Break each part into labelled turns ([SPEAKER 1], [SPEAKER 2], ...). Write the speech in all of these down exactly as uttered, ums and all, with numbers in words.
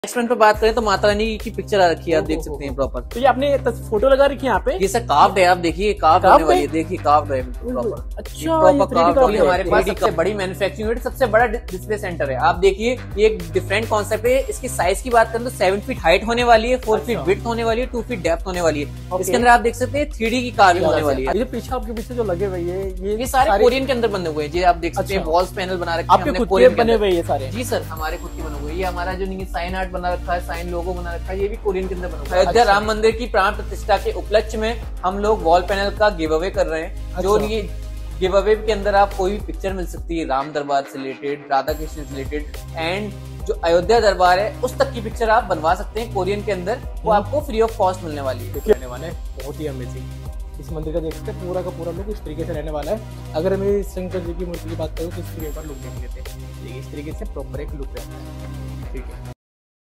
[SPEAKER 1] Next front पे बात करें तो माता रानी की पिक्चर आ रखी है, आप देख सकते हैं प्रॉपर।
[SPEAKER 2] तो ये आपने फोटो लगा रखी है यहाँ पे?
[SPEAKER 1] ये सर कार्व्ड है, आप देखिए कार्व्ड होने वाली है, देखिए कार्व्ड है प्रॉपर।
[SPEAKER 2] अच्छा,
[SPEAKER 1] प्रॉपर कार्व्ड है। हमारे पास सबसे बड़ी मैन्युफैक्चरिंग यूनिट, सबसे बड़ा डिस्प्ले सेंटर है। आप देखिए ये एक डिफरेंट कॉन्सेप्ट है। इसकी साइज की बात करें तो सेवन फीट हाइट होने वाली है, फोर फीट विड्थ होने वाली है, टू फीट डेप्थ होने वाली है। इसके अंदर आप देख सकते हैं थ्री डी की कार्विंग होने वाली है।
[SPEAKER 2] ये पीछे आपके पीछे जो लगे हुए हैं ये
[SPEAKER 1] ये सारे कोरियन के अंदर बने हुए हैं जी। आप देख सकते हैं वॉल्स पैनल बना रखे हैं
[SPEAKER 2] आपके खुद के बने हुए ये सारे?
[SPEAKER 1] जी सर, हमारे खुद के बने हुए। ये हमारा जो साइन आर्ट बना रखा है, साइन लोगो बना रखा है, ये भी कोरियन के अंदर बना हुआ है। अयोध्या राम मंदिर की प्राण प्रतिष्ठा के उपलक्ष्य में हम लोग वॉल पैनल का गिव अवे कर रहे हैं। जो ये गिव अवे के अंदर आप कोई भी पिक्चर मिल सकती है राम दरबार से रिलेटेड, राधा कृष्ण से रिलेटेड, एंड जो अयोध्या दरबार है उस तक की पिक्चर आप बनवा सकते हैं कोरियन के अंदर। वो आपको फ्री ऑफ कॉस्ट मिलने वाली है।
[SPEAKER 2] रहने वाला है बहुत ही अमेजिंग। इस मंदिर का देख सकते हैं पूरा का पूरा लुक इस तरीके से रहने वाला है। अगर मैं शंकर जी की मूर्ति की बात करूँ तो इसके ऊपर लुक देख लेते हैं, इस तरीके से प्रॉपर एक लुक रहता है। ठीक है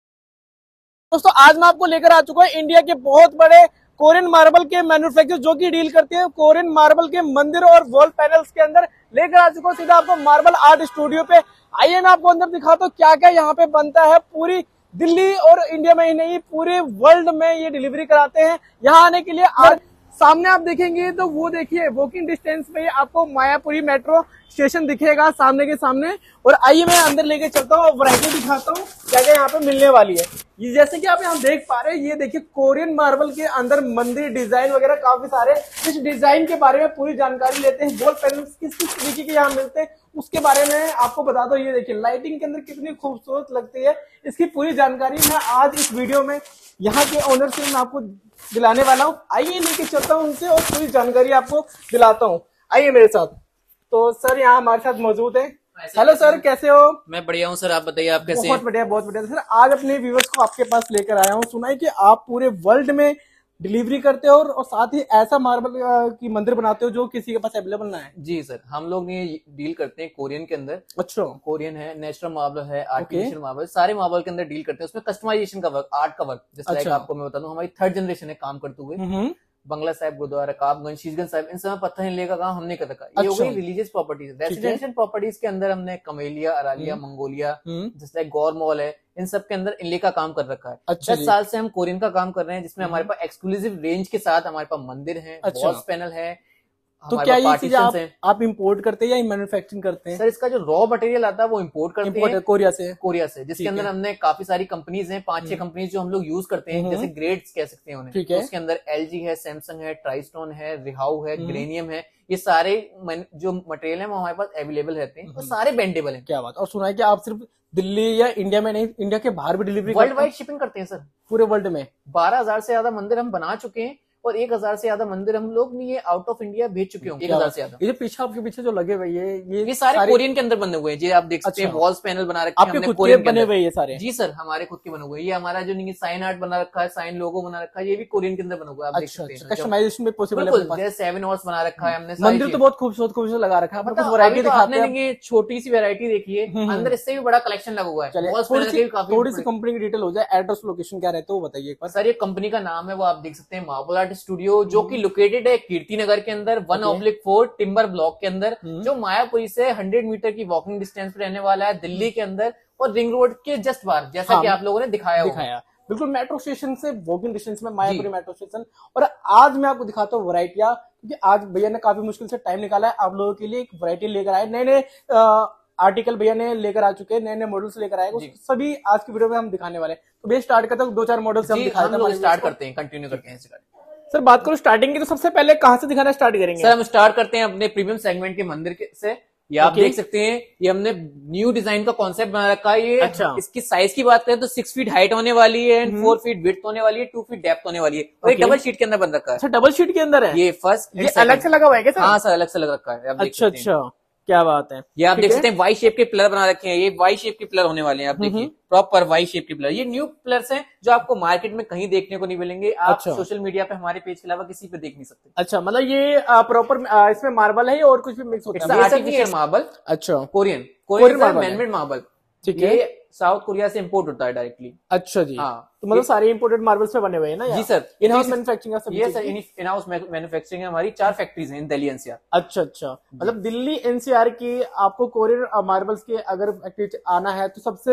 [SPEAKER 2] दोस्तों, आज मैं आपको लेकर आ चुका हूँ इंडिया के बहुत बड़े कोरियन मार्बल के मैन्युफैक्चर जो कि डील करते हैं कोरियन मार्बल के मंदिर और वॉल पैनल्स के अंदर। लेकर आ चुका हूँ सीधा आपको मार्बल आर्ट स्टूडियो पे। आइए मैं आपको अंदर दिखाता हूँ क्या क्या यहाँ पे बनता है। पूरी दिल्ली और इंडिया में ही नहीं पूरे वर्ल्ड में ये डिलीवरी कराते हैं। यहाँ आने के लिए आज सामने आप देखेंगे तो वो देखिए वॉकिंग डिस्टेंस पे आपको मायापुरी मेट्रो स्टेशन दिखेगा सामने के सामने। और आइए मैं अंदर लेके चलता हूँ और वैरायटी दिखाता हूँ क्या क्या यहाँ पे मिलने वाली है। ये जैसे कि आप यहाँ देख पा रहे हैं, ये देखिए कोरियन मार्बल के अंदर मंदिर डिजाइन वगैरह काफी सारे। इस डिजाइन के बारे में पूरी जानकारी लेते हैं। वॉल पैनल्स किस किस तरीके के यहाँ मिलते हैं उसके बारे में आपको बता दो। ये देखिए लाइटिंग के अंदर कितनी खूबसूरत लगती है, इसकी पूरी जानकारी मैं आज इस वीडियो में यहाँ के ओनर से मैं आपको दिलाने वाला हूँ। आइए लेके चलता हूँ उनसे और पूरी जानकारी आपको दिलाता हूँ। आइए मेरे साथ। तो सर यहाँ हमारे साथ मौजूद है। हेलो सर, कैसे हो?
[SPEAKER 1] मैं बढ़िया हूँ सर, आप बताइए आप कैसे हैं?
[SPEAKER 2] बहुत बढ़िया बहुत बढ़िया सर। आज अपने व्यूअर्स को आपके पास लेकर आया हूँ। सुना है कि आप पूरे वर्ल्ड में डिलीवरी करते हो और साथ ही ऐसा मार्बल की मंदिर बनाते हो जो किसी के पास अवेलेबल ना है।
[SPEAKER 1] जी सर, हम लोग ये डील करते हैं कोरियन के अंदर।
[SPEAKER 2] अच्छा,
[SPEAKER 1] कोरियन है, नेचुरल मार्बल है, आर्टिफिशियल मार्बल, सारे मार्बल के अंदर डील करते हैं। उसमें कस्टमाइजेशन का वर्क, आर्ट का वर्क, जैसे लाइक आपको मैं बता दूं हमारी थर्ड जनरेशन है काम करते हुए। बंगला साहिब गुरुद्वारा, काबगंज, शीशगंज साहिब, इन सब में पत्थर हिलने का काम हमने कर रखा है। ये हो गई रिलीजियस प्रॉपर्टीज। रेसिडेंशियल प्रॉपर्टीज के अंदर हमने कमेलिया, अरालिया, मंगोलिया, जैसे गौर मॉल है, इन सब के अंदर इनले का काम कर रखा है। अच्छा, दस साल से हम कोरियन का काम कर रहे हैं, जिसमें हमारे पास एक्सक्लूसिव रेंज के साथ हमारे पास मंदिर है, वॉल्स पैनल है।
[SPEAKER 2] तो क्या ये चीज आप, आप इंपोर्ट करते हैं या मैन्युफैक्चरिंग करते हैं?
[SPEAKER 1] सर इसका जो रॉ मटेरियल आता है वो इंपोर्ट करते
[SPEAKER 2] इंपोर्ट
[SPEAKER 1] हैं
[SPEAKER 2] कोरिया से।
[SPEAKER 1] कोरिया से, जिसके अंदर हमने काफी सारी कंपनीज हैं, पांच छह कंपनीज जो हम लोग यूज करते हैं, जैसे ग्रेड्स कह सकते हैं उन्हें।
[SPEAKER 2] ठीक है।
[SPEAKER 1] उसके अंदर एलजी है, सैमसंग है, ट्राइस्टोन है, रिहाउ है, ग्रेनियम है। ये सारे जो मटेरियल है वो हमारे पास अवेलेबल रहते हैं, वो सारे बेंडेबल है।
[SPEAKER 2] क्या बात। और सुना है कि आप सिर्फ दिल्ली या इंडिया में नहीं, इंडिया के बाहर भी डिलीवरी
[SPEAKER 1] वर्ल्ड वाइड शिपिंग करते हैं सर,
[SPEAKER 2] पूरे वर्ल्ड में।
[SPEAKER 1] बारह हजार से ज्यादा मंदिर हम बना चुके हैं और एक हजार से ज्यादा मंदिर हम लोग ये आउट ऑफ इंडिया भेज चुके होंगे। एक हजार से ज्यादा।
[SPEAKER 2] ये पीछे आपके पीछे जो लगे हुए ये ये,
[SPEAKER 1] ये सारे कोरियन के अंदर बने हुए हैं जी। आप देख सकते हैं वॉल्स पैनल बना रखे हैं
[SPEAKER 2] आपके खुद के बने हुए ये सारे? जी
[SPEAKER 1] सर, हमारे खुद के बने हुए। ये हमारा जो साइन आर्ट बना रखा है, साइन लोगो बना रखा है, ये भी कोरियन के अंदर बना हुआ है। आप देख सकते हैं
[SPEAKER 2] कस्टमाइजेशन भी पॉसिबल है।
[SPEAKER 1] जैसे सेवन हॉर्स बना रखा है हमने।
[SPEAKER 2] मंदिर तो बहुत खूबसूरत खूबसूरत लगा रखा है।
[SPEAKER 1] मतलब वैरायटी दिखाते हैं, छोटी सी वैरायटी देखिए, अंदर इससे भी बड़ा कलेक्शन लगा हुआ है।
[SPEAKER 2] थोड़ी सी कंपनी की डिटेल हो जाए, एड्रेस लोकेशन क्या रहता है वो बताइए एक बार।
[SPEAKER 1] सर ये कंपनी का नाम है वो आप देख सकते हैं मार्बल आर्ट स्टूडियो, जो की लोकेटेड है कीर्ति नगर के अंदर, one oblique four timber block के अंदर, जो मायापुरी से हंड्रेड मीटर की वॉकिंग डिस्टेंस पे रहने वाला है, दिल्ली के अंदर और रिंग रोड के जस्ट बाहर, जैसा हाँ, कि आप लोगों ने दिखाया
[SPEAKER 2] दिखाया बिल्कुल मेट्रो स्टेशन से वॉकिंग डिस्टेंस में मायापुरी मेट्रो स्टेशन। और आज मैं आपको दिखाता हूँ वैरायटियां, क्योंकि आज भैया ने काफी मुश्किल से टाइम निकाला है आप लोगों के लिए। एक वैरायटी लेकर आए, नए नए आर्टिकल भैया ने लेकर आ चुके हैं, नए नए मॉडल्स लेकर आए, सभी आज की वीडियो में हम दिखाने वाले हैं। तो भैया स्टार्ट करते हैं, दो चार मॉडल्स हम दिखाते हैं।
[SPEAKER 1] स्टार्ट करते हैं, कंटिन्यू करते हैं।
[SPEAKER 2] सर बात करो स्टार्टिंग की, तो सबसे पहले कहां से दिखाना स्टार्ट करेंगे?
[SPEAKER 1] सर हम स्टार्ट करते हैं अपने प्रीमियम सेगमेंट के मंदिर के से। ये आप देख सकते हैं, ये हमने न्यू डिजाइन का कॉन्सेप्ट बना रखा है। ये अच्छा। इसकी साइज की बात करें तो सिक्स फीट हाइट होने वाली है, फोर फीट विड्थ होने वाली है, टू फीट डेप्थ होने वाली है। और एक डबल शीट के अंदर बन रखा है।
[SPEAKER 2] अच्छा, डबल शीट के अंदर है ये फर्स्ट। ये अलग से लगा हुआ है क्या सर?
[SPEAKER 1] हाँ सर, अलग से लग रखा है।
[SPEAKER 2] अच्छा अच्छा, क्या बात है।
[SPEAKER 1] ये आप देख सकते हैं वाई शेप के पिलर बना रखे हैं। ये वाई शेप के पिलर होने वाले हैं, आप देखिए प्रॉपर वाई शेप के पिलर। ये न्यू पिलर्स हैं जो आपको मार्केट में कहीं देखने को नहीं मिलेंगे। आप अच्छा। सोशल मीडिया पे हमारे पेज के अलावा किसी पे देख नहीं सकते।
[SPEAKER 2] अच्छा, मतलब ये प्रॉपर इसमें मार्बल है और कुछ भी मिक्स होता है?
[SPEAKER 1] Artificial marble.
[SPEAKER 2] अच्छा,
[SPEAKER 1] कोरियन कोरियन मैनमेड मार्बल। ठीक है, साउथ कोरिया से इंपोर्ट होता है डायरेक्टली।
[SPEAKER 2] अच्छा जी। हाँ, तो मतलब सारे इंपोर्टेड मार्बल्स पे बने हुए हैं ना?
[SPEAKER 1] जी सर,
[SPEAKER 2] इन हाउस मैन्युफैक्चरिंग है सब?
[SPEAKER 1] ये सर इन हाउस मैन्युफैक्चरिंग है हमारी। चार फैक्ट्रीज हैं इन दिल्ली एनसीआर।
[SPEAKER 2] अच्छा अच्छा, मतलब दिल्ली एनसीआर की आपको कोरियन मार्बल्स के अगर आना है तो सबसे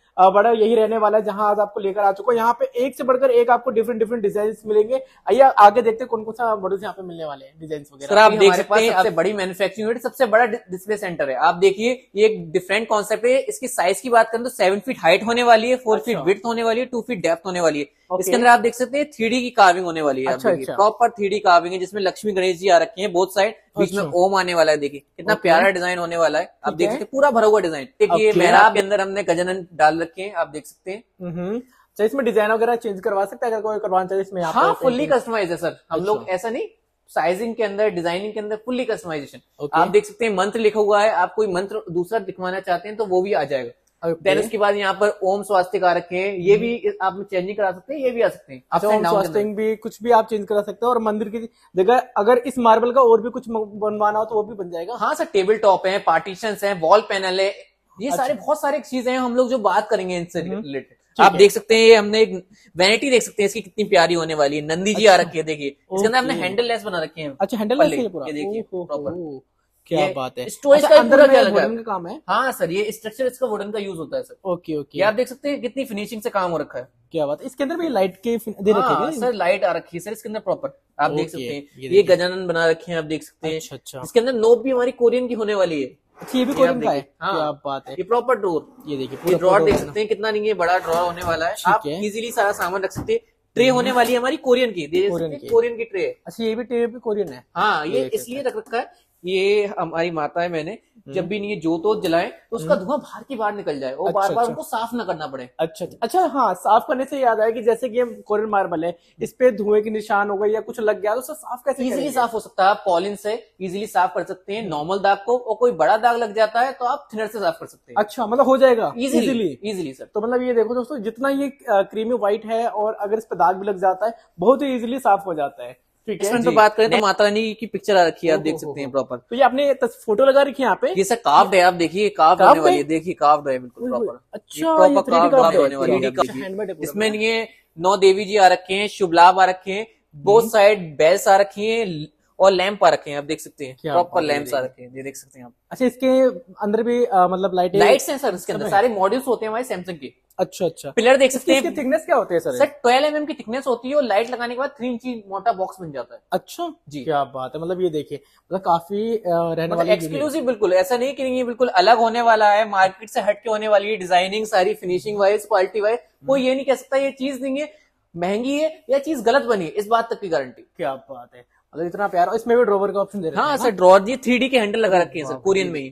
[SPEAKER 2] बड़ा यही रहने वाला है जहां आज आपको लेकर आ चुका हूं। यहाँ पे एक से बढ़कर एक आपको डिफरेंट डिफरेंट डिजाइन मिलेंगे। आइए आगे देखते हैं कौन कौन सा मॉडल्स यहाँ पे मिलने वाले हैं, डिजाइन वगैरह।
[SPEAKER 1] सर आप देख सकते हैं सबसे बड़ी मैन्युफैक्चरिंग यूनिट, सबसे बड़ा डिस्प्ले सेंटर है। आप देखिए ये एक डिफरेंट कॉन्सेप्ट है। इसकी साइज की बात करें तो सेवन फीट हाइट होने वाली है, फोर फीट विड्थ होने वाली है, टू फीट डेप्थ होने वाली है। इसके अंदर आप देख सकते हैं थ्री डी की कार्विंग होने वाली है।
[SPEAKER 2] अच्छा, अच्छा।
[SPEAKER 1] प्रॉपर थ्री डी कार्विंग है जिसमें लक्ष्मी गणेश जी आ रखे हैं बोथ साइड, बीच में ओम आने वाला है। देखिए कितना प्यारा डिजाइन होने वाला है। आप देख सकते हैं पूरा भरा हुआ डिजाइन। देखिए मेहराब के अंदर हमने गजानन डाल रखे हैं, आप देख सकते हैं।
[SPEAKER 2] तो इसमें डिजाइन वगैरह चेंज करवा सकते हैं अगर कोई करवाना चाहिए इसमें?
[SPEAKER 1] हाँ फुल्ली कस्टमाइज है सर। हम लोग ऐसा नहीं, साइजिंग के अंदर, डिजाइनिंग के अंदर फुल्ली कस्टमाइजेशन। आप देख सकते हैं मंत्र लिखा हुआ है, आप कोई मंत्र दूसरा दिखवाना चाहते हैं तो वो भी आ जाएगा। देन उसके बाद यहाँ पर ओम स्वास्तिक आ रखे हैं, ये भी आप चेंजिंग करा सकते हैं, ये भी आ सकते हैं।
[SPEAKER 2] अच्छा, ओम स्वास्तिक भी कुछ भी आप चेंज करा सकते हैं। और मंदिर की जगह अगर इस मार्बल का और भी कुछ बनवाना हो तो वो भी बन जाएगा?
[SPEAKER 1] हाँ सर, टेबल टॉप है, पार्टीशन है, वॉल पैनल है, ये अच्छा। सारे बहुत सारे चीजें हैं हम लोग जो बात करेंगे इनसे रिलेटेड। आप देख सकते हैं हमने एक वैनिटी देख सकते हैं इसकी कितनी प्यारी होने वाली है। नंदी जी आ रखी है, देखिए इसके अंदर हमने हैंडल लेस बना रखे हैं।
[SPEAKER 2] अच्छा, हैंडल लेस है पूरा?
[SPEAKER 1] ये देखिए प्रॉपर,
[SPEAKER 2] क्या बात है।
[SPEAKER 1] स्टोरेज का
[SPEAKER 2] अंदर वुडन का काम है?
[SPEAKER 1] हाँ सर, ये स्ट्रक्चर इसका वुडन का यूज होता है सर।
[SPEAKER 2] Okay okay.
[SPEAKER 1] ये आप देख सकते हैं कितनी फिनिशिंग से काम हो रखा है।
[SPEAKER 2] क्या बात है। इसके अंदर भी लाइट के दे रखे हैं
[SPEAKER 1] सर, लाइट आ रखी है सर इसके अंदर प्रॉपर, आप देख सकते हैं। ये गजानन बना रखे हैं, आप देख सकते हैं।
[SPEAKER 2] अच्छा अच्छा।
[SPEAKER 1] इसके अंदर नोब भी हमारी कोरियन की होने वाली है।
[SPEAKER 2] ये भी कोरियन का है?
[SPEAKER 1] हाँ,
[SPEAKER 2] क्या बात है।
[SPEAKER 1] ये प्रॉपर ड्रॉर,
[SPEAKER 2] ये देखिए
[SPEAKER 1] ये ड्रॉर देख सकते हैं कितना नहीं है बड़ा ड्रॉर होने वाला है। आप इजीली सारा सामान रख सकते हैं। ट्रे होने वाली है हमारी कोरियन की, कोरियन की ट्रे।
[SPEAKER 2] अच्छा, ये भी ट्रे भी कोरियन है?
[SPEAKER 1] हाँ, ये इसलिए रख रखा है, ये हमारी माता है, मैंने जब भी नहीं जो तो जलाएं तो उसका धुआं बाहर की बाहर निकल जाए और बार बार उनको साफ ना करना पड़े।
[SPEAKER 2] अच्छा अच्छा। हाँ, साफ करने से याद आया कि जैसे कि कोरियन मार्बल है, इस पे धुएं की निशान हो गई या कुछ लग गया तो साफ कैसे?
[SPEAKER 1] इजीली साफ हो सकता है, आप पॉलिन से इजीली साफ कर सकते हैं नॉर्मल दाग को, और कोई बड़ा दाग लग जाता है तो आप थिनर से साफ कर सकते हैं।
[SPEAKER 2] अच्छा, मतलब हो जाएगा
[SPEAKER 1] इजीली इजीली सर।
[SPEAKER 2] तो मतलब ये देखो दोस्तों, जितना ये क्रीमी व्हाइट है और अगर इस पे दाग भी लग जाता है बहुत ही इजीली साफ हो जाता है। ठीक है।
[SPEAKER 1] तो बात करें तो माता रानी की पिक्चर आ रखी है, आप देख सकते हैं प्रॉपर।
[SPEAKER 2] तो ये आपने फोटो लगा रखी है यहाँ पे?
[SPEAKER 1] ये सर कार्व्ड है, आप देखिए कार्व्ड होने वाली है, देखिए कार्व्ड है बिल्कुल प्रॉपर।
[SPEAKER 2] अच्छा,
[SPEAKER 1] प्रॉपर कार्व्ड होने वाली है। इसमें ये नौ देवी जी आ रखे हैं, शुभ लाभ आ रखे हैं, बोथ साइड बेल्स आ रखी हैं और लैंप आ रखे हैं, आप देख सकते हैं प्रॉपर लैंप्स आ रखे हैं, ये देख सकते हैं आप।
[SPEAKER 2] अच्छा, इसके अंदर भी आ, मतलब लाइट
[SPEAKER 1] लाइट्स हैं सर इसके अंदर, सारे मॉड्यूल्स होते हैं हमारे सैमसंग के।
[SPEAKER 2] अच्छा अच्छा।
[SPEAKER 1] पिलर देख सकते हैं।
[SPEAKER 2] इसकी थिकनेस क्या होती है सर?
[SPEAKER 1] सर ट्वेल्व एम एम की थिकनेस होती है और लाइट लगाने के बाद थ्री इंची मोटा बॉक्स बन जाता है।
[SPEAKER 2] अच्छा जी, क्या बात है। मतलब ये देखिए, मतलब काफी रहने वाली
[SPEAKER 1] एक्सक्लूसिव, बिल्कुल ऐसा नहीं कि ये बिल्कुल अलग होने वाला है, मार्केट से हट के होने वाली है। डिजाइनिंग सारी, फिनिशिंग वाइज, क्वालिटी वाइज, कोई ये नहीं कह सकता ये चीज नहीं है महंगी है या चीज गलत बनी है, इस बात तक की गारंटी।
[SPEAKER 2] क्या बात है, मतलब इतना प्यारा। इसमें भी ड्रॉवर का ऑप्शन दे रहे हैं?
[SPEAKER 1] हाँ सर, ड्रॉर जी थ्री डी के हैंडल लगा रखे हैं सर कोरियन में ही,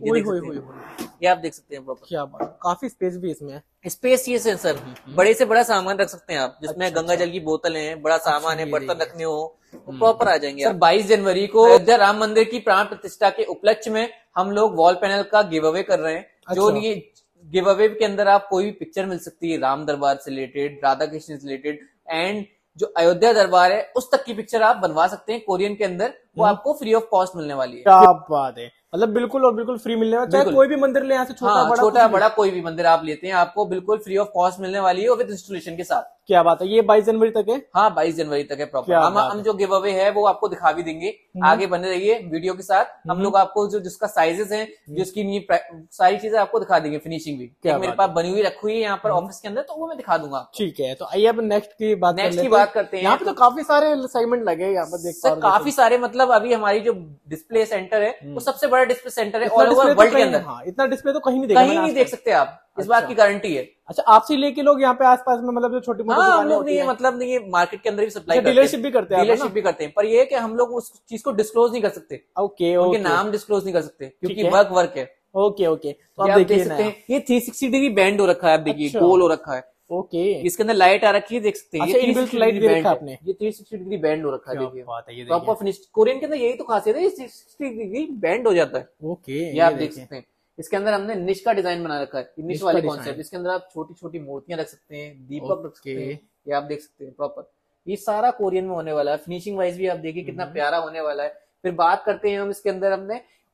[SPEAKER 1] ये आप देख सकते हैं प्रॉपर।
[SPEAKER 2] क्या बात, काफी स्पेस भी इसमें है।
[SPEAKER 1] स्पेस ये सर, बड़े से बड़ा सामान रख सकते हैं आप, जिसमें गंगा जल की बोतलें हैं, बड़ा सामान है, बर्तन रखने हो प्रॉपर आ जाएंगे। सर बाईस जनवरी को अयोध्या राम मंदिर की प्राण प्रतिष्ठा के उपलक्ष्य में हम लोग वॉल पैनल का गिव अवे कर रहे हैं। जो ये गिव अवे के अंदर आप कोई भी पिक्चर मिल सकती है राम दरबार से रिलेटेड, राधा कृष्ण से रिलेटेड, एंड जो अयोध्या दरबार है उस तक की पिक्चर आप बनवा सकते हैं कोरियन के अंदर, वो आपको फ्री ऑफ कॉस्ट मिलने वाली है।
[SPEAKER 2] क्या बात है, मतलब बिल्कुल और बिल्कुल फ्री मिलने वाला, चाहे कोई भी मंदिर ले, यहाँ से छोटा
[SPEAKER 1] हाँ,
[SPEAKER 2] बड़ा
[SPEAKER 1] छोटा बड़ा कोई भी मंदिर आप लेते हैं आपको बिल्कुल फ्री ऑफ कॉस्ट मिलने वाली है, विद इंस्टॉलेशन के साथ।
[SPEAKER 2] क्या बात है। ये बाईस जनवरी तक है?
[SPEAKER 1] हाँ, बाईस जनवरी तक है प्रॉपर। हम हम जो गिव अवे है वो आपको दिखा भी देंगे, आगे बने रहिए वीडियो के साथ। हम लोग आपको जो जिसका साइजेस है, जिसकी सारी चीजें आपको दिखा देंगे, फिनिशिंग भी मेरे पास बनी हुई रखी हुई है यहाँ पर ऑफिस के अंदर, तो वो मैं दिखा दूंगा।
[SPEAKER 2] ठीक है, तो आइए अब नेक्स्ट की बात
[SPEAKER 1] नेक्स्ट की बात करते हैं।
[SPEAKER 2] यहाँ पे तो काफी सारे सेगमेंट लगे यहाँ पर, देखते
[SPEAKER 1] हैं काफी सारे, मतलब अभी हमारी जो डिस्प्ले सेंटर है वो सबसे बड़ा डिस्प्ले सेंटर है ऑल ओवर वर्ल्ड के अंदर।
[SPEAKER 2] हाँ, इतना डिस्प्ले तो कहीं नहीं
[SPEAKER 1] कहीं नहीं देख सकते आप, इस बात की गारंटी है।
[SPEAKER 2] अच्छा, आपसे लेके लोग यहाँ पे आसपास में, मतलब जो छोटी मोटी
[SPEAKER 1] हाँ, हम लोग नहीं है, मतलब नहीं है, मार्केट के अंदर भी सप्लाई करते हैं,
[SPEAKER 2] डीलरशिप भी करते हैं,
[SPEAKER 1] डीलरशिप भी करते हैं, पर ये है कि हम लोग उस चीज को डिस्क्लोज नहीं कर सकते।
[SPEAKER 2] ओके,
[SPEAKER 1] उनके नाम डिस्क्लोज नहीं कर सकते क्योंकि वर्क वर्क है।
[SPEAKER 2] ओके ओके, तो
[SPEAKER 1] आप देख सकते हैं ये थ्री सिक्सटी डिग्री बैंड हो रखा है, आप देखिए गोल हो रखा है।
[SPEAKER 2] ओके,
[SPEAKER 1] इसके अंदर लाइट आ रखी है, देख सकते हैं।
[SPEAKER 2] अच्छा, इनबिल्ट लाइट दे रखा है आपने,
[SPEAKER 1] ये थ्री सिक्सटी डिग्री बैंड हो रखा है, देखिए प्रॉपर फिनिश। कोरियन के अंदर यही तो खासियत है, थ्री सिक्सटी डिग्री बैंड हो जाता है।
[SPEAKER 2] ओके,
[SPEAKER 1] ये आप देख सकते हैं। इसके अंदर हमने निश का डिजाइन बना रखा है, निश वाले कॉन्सेप्ट। इसके अंदर आप छोटी छोटी मूर्तियां रख सकते हैं, दीपक रख सकते हैं, ये आप देख सकते हैं प्रॉपर। ये सारा कोरियन में होने वाला है। फिनिशिंग वाइज भी आप देखिए कितना प्यारा होने वाला है। फिर बात करते हैं हम इसके अंदर हमने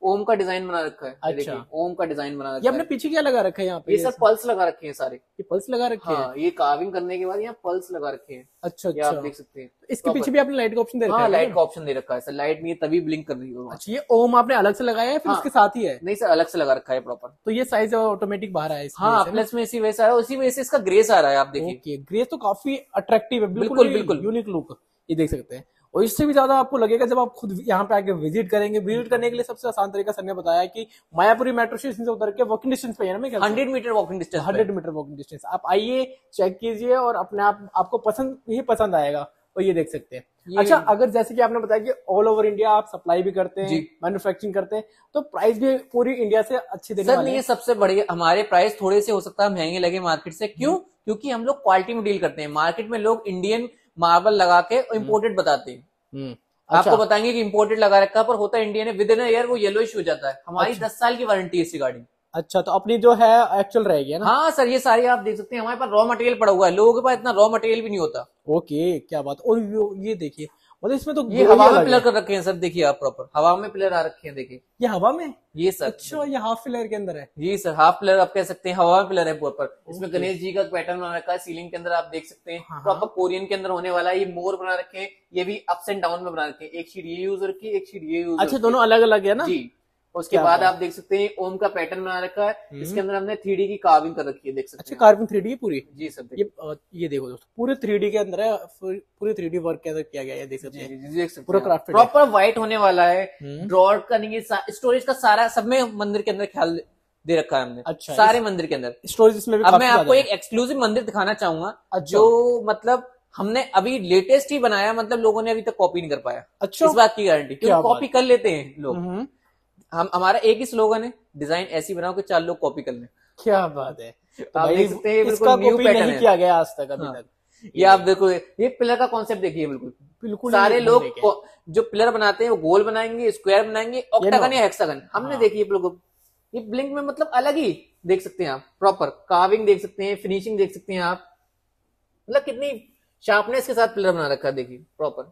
[SPEAKER 1] ओम का डिजाइन बना रखा है।
[SPEAKER 2] अच्छा।
[SPEAKER 1] देखिए ओम का डिजाइन बना रखा
[SPEAKER 2] ये
[SPEAKER 1] है।
[SPEAKER 2] आपने पीछे क्या लगा रखा है यहाँ पे?
[SPEAKER 1] ये सर पल्स लगा रखे हैं सारे।
[SPEAKER 2] ये पल्स लगा रखे हैं?
[SPEAKER 1] हाँ, ये कार्विंग करने के बाद यहाँ पल्स लगा रखे हैं।
[SPEAKER 2] अच्छा
[SPEAKER 1] ये आप
[SPEAKER 2] अच्छा,
[SPEAKER 1] देख सकते हैं।
[SPEAKER 2] इसके पीछे भी आपने लाइट का ऑप्शन दे रखा है?
[SPEAKER 1] हाँ, लाइट का ऑप्शन दे रखा है सर। लाइट नहीं है तभी ब्लिंक कर रही है।
[SPEAKER 2] अच्छा, ये ओम आपने अलग से लगाया है फिर
[SPEAKER 1] हाँ।
[SPEAKER 2] इसके साथ ही है?
[SPEAKER 1] नहीं सर, अलग से लगा रखा है प्रॉपर।
[SPEAKER 2] तो ये साइज ऑटोमेटिक बाहर आया है इसकी
[SPEAKER 1] हाँ,
[SPEAKER 2] वजह से ना?
[SPEAKER 1] प्लस में इसी वजह से आ रहा है, उसी वजह से इसका ग्रेस आ रहा है। आप देखिए
[SPEAKER 2] ओके, ग्रेस तो काफी अट्रैक्टिव है,
[SPEAKER 1] बिल्कुल,
[SPEAKER 2] बिल्कुल
[SPEAKER 1] बिल्कुल।
[SPEAKER 2] यूनिक लुक ये देख सकते हैं। और इससे भी ज्यादा आपको लगेगा जब आप खुद यहाँ पे आके विजिट करेंगे। विजिट करने के लिए सबसे आसान तरीका सर ने बताया कि मायापुरी मेट्रो स्टेशन से उतर के वॉकिंग डिस्टेंस पे है ना?
[SPEAKER 1] Hundred metre walking distance.
[SPEAKER 2] Hundred metre walking distance. आप आइए, चेक कीजिए और अपने आप आपको पसंद ही पसंद आएगा। और ये देख सकते हैं। अच्छा, अगर जैसे कि आपने बताया कि ऑल ओवर इंडिया आप सप्लाई भी करते हैं, मैन्युफैक्चरिंग करते हैं, तो प्राइस भी पूरी इंडिया से अच्छे देने
[SPEAKER 1] सर
[SPEAKER 2] वाले
[SPEAKER 1] नहीं,
[SPEAKER 2] हैं?
[SPEAKER 1] सबसे बढ़िया हमारे प्राइस थोड़े से हो सकता है महंगे लगे मार्केट से। क्यों? क्योंकि हम लोग क्वालिटी में डील करते हैं। मार्केट में लोग इंडियन मार्बल लगा के इम्पोर्टेड बताते हैं।
[SPEAKER 2] अच्छा।
[SPEAKER 1] आपको बताएंगे कि इम्पोर्टेड लगा रखा है, पर होता है इंडियन है। विद इन अ ईयर वो येलोइश हो जाता है। हमारी
[SPEAKER 2] अच्छा।
[SPEAKER 1] दस साल की वारंटी है इसकी गाड़ी।
[SPEAKER 2] अच्छा, तो अपनी जो है एक्चुअल रहेगी ना?
[SPEAKER 1] हाँ सर, ये सारी आप देख सकते हैं। हमारे पास रॉ मटेरियल पड़ा हुआ है, लोगों के पास इतना रॉ मटेरियल भी नहीं होता।
[SPEAKER 2] ओके, क्या बात। और ये देखिए, मतलब इसमें तो
[SPEAKER 1] ये हवा में पिलर कर रखे हैं सर। देखिए आप प्रॉपर हवा में पिलर आ रखे हैं। देखिए
[SPEAKER 2] ये हवा में?
[SPEAKER 1] ये सर।
[SPEAKER 2] अच्छा, ये हाफ पिलर के अंदर है?
[SPEAKER 1] जी सर, हाफ पिलर आप कह सकते हैं। हवा में पिलर है प्रॉपर। इसमें गणेश जी का पैटर्न बना रखा है सीलिंग के अंदर, आप देख सकते हैं। प्रॉपर कोरियन के अंदर होने वाला है। ये मोर बना रखे हैं, ये भी अप्स एंड डाउन में बना रखे हैं। एक शीट ये यूज रखी है, एक शीट ये यूज।
[SPEAKER 2] अच्छा, दोनों अलग अलग है ना?
[SPEAKER 1] जी। उसके बाद आप देख सकते हैं ओम का पैटर्न बना रखा है। इसके अंदर हमने थ्री डी की कार्विंग कर रखी है, देख सकते हैं।
[SPEAKER 2] अच्छा, कार्विंग थ्री डी है पूरी?
[SPEAKER 1] जी सर।
[SPEAKER 2] ये ये देखो दोस्तों, पूरे थ्री डी के अंदर है, पूरे थ्री डी वर्क के अंदर किया गया है, देख सकते हैं।
[SPEAKER 1] देख सकते
[SPEAKER 2] पूरा
[SPEAKER 1] हैं
[SPEAKER 2] क्राफ्टेड
[SPEAKER 1] प्रॉपर व्हाइट होने वाला है। ड्रॉर का नहीं है, स्टोरेज का सारा सब में मंदिर के अंदर ख्याल दे रखा है हमने।
[SPEAKER 2] अच्छा,
[SPEAKER 1] सारे मंदिर के अंदर
[SPEAKER 2] स्टोरेज इसमें भी।
[SPEAKER 1] अब मैं आपको एक एक्सक्लूसिव मंदिर दिखाना चाहूंगा जो मतलब हमने अभी लेटेस्ट ही बनाया, मतलब लोगों ने अभी तक कॉपी नहीं कर पाया।
[SPEAKER 2] अच्छा,
[SPEAKER 1] इस बात की गारंटी, क्योंकि कॉपी कर लेते हैं लोग। हम हमारा एक ही स्लोगन है, डिजाइन ऐसी बनाओ कि चार लोग कॉपी कर लें।
[SPEAKER 2] क्या बात है।
[SPEAKER 1] तो आप देख सकते हैं
[SPEAKER 2] इसका कॉपी नहीं किया गया आज तक अभी तक।
[SPEAKER 1] ये आप देखो, ये पिलर का कॉन्सेप्ट देखिए। बिल्कुल
[SPEAKER 2] बिल्कुल
[SPEAKER 1] सारे लोग जो पिलर बनाते हैं वो गोल बनाएंगे, स्क्वायर बनाएंगे, ऑक्टागन या हेक्सागन। हमने देखिए बिल्कुल ये ब्लिंक में मतलब अलग ही देख सकते हैं आप। प्रॉपर कार्विंग देख सकते हैं, फिनिशिंग देख सकते हैं आप। मतलब कितनी शार्पनेस के साथ पिलर बना रखा है। देखिए प्रॉपर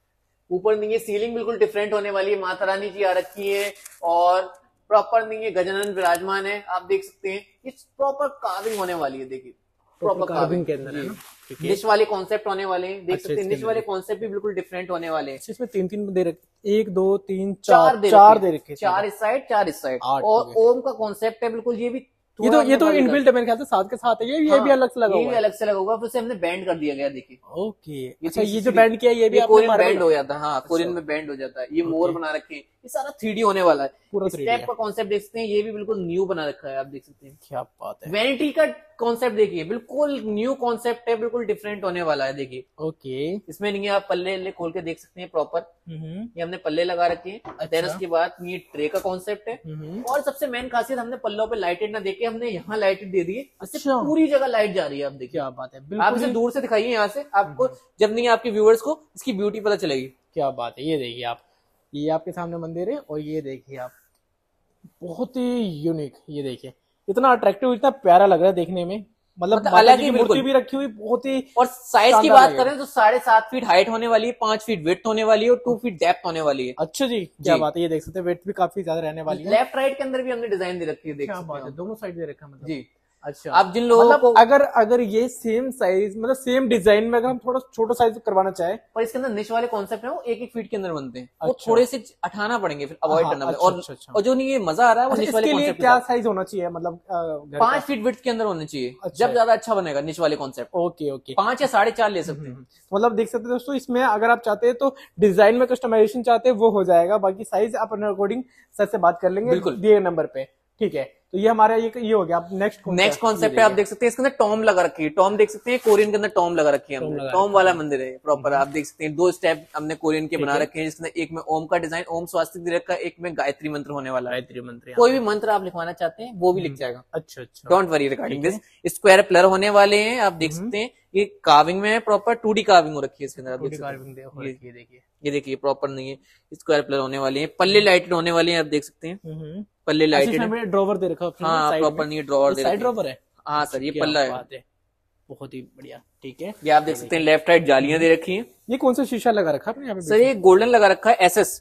[SPEAKER 1] ऊपर नहीं है, सीलिंग बिल्कुल डिफरेंट होने वाली है। माता रानी जी आ रखी है और प्रॉपर नहीं है, गजानन विराजमान है, आप देख सकते हैं। ये प्रॉपर कार्विंग होने वाली है। देखिए प्रॉपर कार्विंग के अंदर है ना। निश वाले कॉन्सेप्ट होने वाले हैं, देख सकते हैं। निश वाले कॉन्सेप्ट भी बिल्कुल डिफरेंट होने वाले हैं।
[SPEAKER 2] इसमें तीन तीन दे रखे, एक दो तीन चार चार दे रखे,
[SPEAKER 1] चार इस साइड चार इस साइड। और ओम का कॉन्सेप्ट है बिल्कुल। ये भी
[SPEAKER 2] ये तो ये तो इनबिल्ट है मेरे ख्याल से, साथ के साथ है ये। ये भी अलग से लगा हुआ है।
[SPEAKER 1] ये भी अलग से लगा हुआ है, फिर से हमने बैंड कर दिया गया। देखिए
[SPEAKER 2] ओके, अच्छा ये जो बैंड किया ये भी
[SPEAKER 1] कोरियन बैंड हो जाता है। हाँ, कोरियन में बैंड हो जाता है। ये मोर बना रखे हैं, ये सारा थ्री डी होने वाला है।
[SPEAKER 2] पूरा
[SPEAKER 1] स्टेप का कॉन्सेप्ट देख सकते हैं, ये भी बिल्कुल न्यू बना रखा है, आप देख सकते हैं।
[SPEAKER 2] क्या बात है।
[SPEAKER 1] वैनिटी का कॉन्सेप्ट देखिए, बिल्कुल न्यू कॉन्सेप्ट है, बिल्कुल डिफरेंट होने वाला है। देखिए
[SPEAKER 2] ओके,
[SPEAKER 1] इसमें नहीं है, आप पल्ले खोल के देख सकते हैं प्रॉपर। ये हमने पल्ले लगा रखे हैं। देन उसके बाद ये ट्रे का कॉन्सेप्ट है। और सबसे मेन खासियत, हमने पल्लों पे लाइटेड ना देके हमने यहाँ लाइटेड दे दी है।
[SPEAKER 2] अच्छा,
[SPEAKER 1] पूरी जगह लाइट जा रही है। आप देखिए,
[SPEAKER 2] क्या बात है।
[SPEAKER 1] आप इसे दूर से दिखाइए यहाँ से, आपको जब नहीं आपके व्यूअर्स को इसकी ब्यूटी पता चलेगी।
[SPEAKER 2] क्या बात है। ये देखिए आप, ये आपके सामने मंदिर है और ये देखिए आप, बहुत ही यूनिक। ये देखिए इतना अट्रैक्टिव, इतना प्यारा लग रहा है देखने में। मतलब, मतलब अलग ही मूर्ति भी रखी हुई, बहुत ही।
[SPEAKER 1] और साइज की बात करें तो साढ़े सात फीट हाइट होने वाली है, पांच फीट विड्थ होने वाली है और टू फीट डेप्थ होने वाली है।
[SPEAKER 2] अच्छा जी, क्या बात है। ये देख सकते हैं विड्थ भी काफी ज्यादा रहने वाली है।
[SPEAKER 1] लेफ्ट राइट के अंदर भी हमने डिजाइन दे रखी है, देख सकते हैं।
[SPEAKER 2] दोनों साइड दे रखा है मतलब। जी,
[SPEAKER 1] अच्छा, आप जिन लोगों
[SPEAKER 2] मतलब
[SPEAKER 1] को
[SPEAKER 2] अगर अगर ये सेम साइज मतलब सेम डिजाइन में अगर हम थोड़ा छोटा साइज करवाना चाहे,
[SPEAKER 1] पर इसके अंदर निश वाले कॉन्सेप्ट है वो एक एक फीट के अंदर बनते हैं। अच्छा। वो थोड़े से हटाना पड़ेंगे, फिर अवॉइड करना पड़ेगा। और अच्छा, अच्छा। और जो नहीं ये मजा आ रहा है वो निश वाले कॉन्सेप्ट।
[SPEAKER 2] क्या साइज होना चाहिए मतलब?
[SPEAKER 1] पांच फीट विड्थ के अंदर होना चाहिए। अच्छा। जब ज्यादा अच्छा बनेगा निश वाले कॉन्सेप्ट।
[SPEAKER 2] ओके ओके,
[SPEAKER 1] पांच या साढ़े चार ले सकते हैं।
[SPEAKER 2] मतलब देख सकते हैं दोस्तों, इसमें अगर आप चाहते हैं तो डिजाइन में कस्टमाइजेशन चाहते हैं वो हो जाएगा, बाकी साइज आप अपने अकॉर्डिंग सर से बात कर लेंगे दिए नंबर पे। ठीक है, तो ये हमारा ये ये हो गया। आप नेक्स्ट
[SPEAKER 1] नेक्स्ट कॉन्सेप्ट है, आप देख सकते हैं। इसके अंदर टॉम लगा रखी है। टॉम देख सकते हैं, कोरियन के अंदर टॉम लगा रखी है हमने। टॉम वाला मंदिर है प्रॉपर, आप देख सकते हैं। दो स्टेप हमने कोरियन के बना रखे हैं, जिसमें एक में ओम का डिजाइन, ओम स्वास्तिक दे रखा है, एक में गायत्री मंत्र होने वाला है। गायत्री मंत्र, कोई भी मंत्र आप लिखवाना चाहते हैं वो भी लिख जाएगा। अच्छा अच्छा, don't worry regarding this. Square pillar होने वाले हैं, आप देख सकते हैं। ये कार्विंग में प्रॉपर टू डी कार्विंग हो रखी है इसके अंदर। आप देख सकते हैं, ये देखिए प्रॉपर नहीं है, स्क्वायर पिलर होने वाले हैं। पल्ले लाइटेड होने वाले हैं, आप देख सकते हैं। पल्ले लाइटेड,
[SPEAKER 2] ड्रॉवर दे रखा है।
[SPEAKER 1] हाँ, प्रॉपर नहीं है, ड्रॉवर दे
[SPEAKER 2] साइड ड्रॉवर है।
[SPEAKER 1] हाँ सर, ये पल्ला है।
[SPEAKER 2] बहुत ही बढ़िया। ठीक है,
[SPEAKER 1] ये आप देख सकते हैं। लेफ्ट राइट जालियां दे रखी हैं।
[SPEAKER 2] ये कौन सा शीशा लगा रखा है आपने यहाँ पे?
[SPEAKER 1] सर ये गोल्डन लगा रखा है, एसएस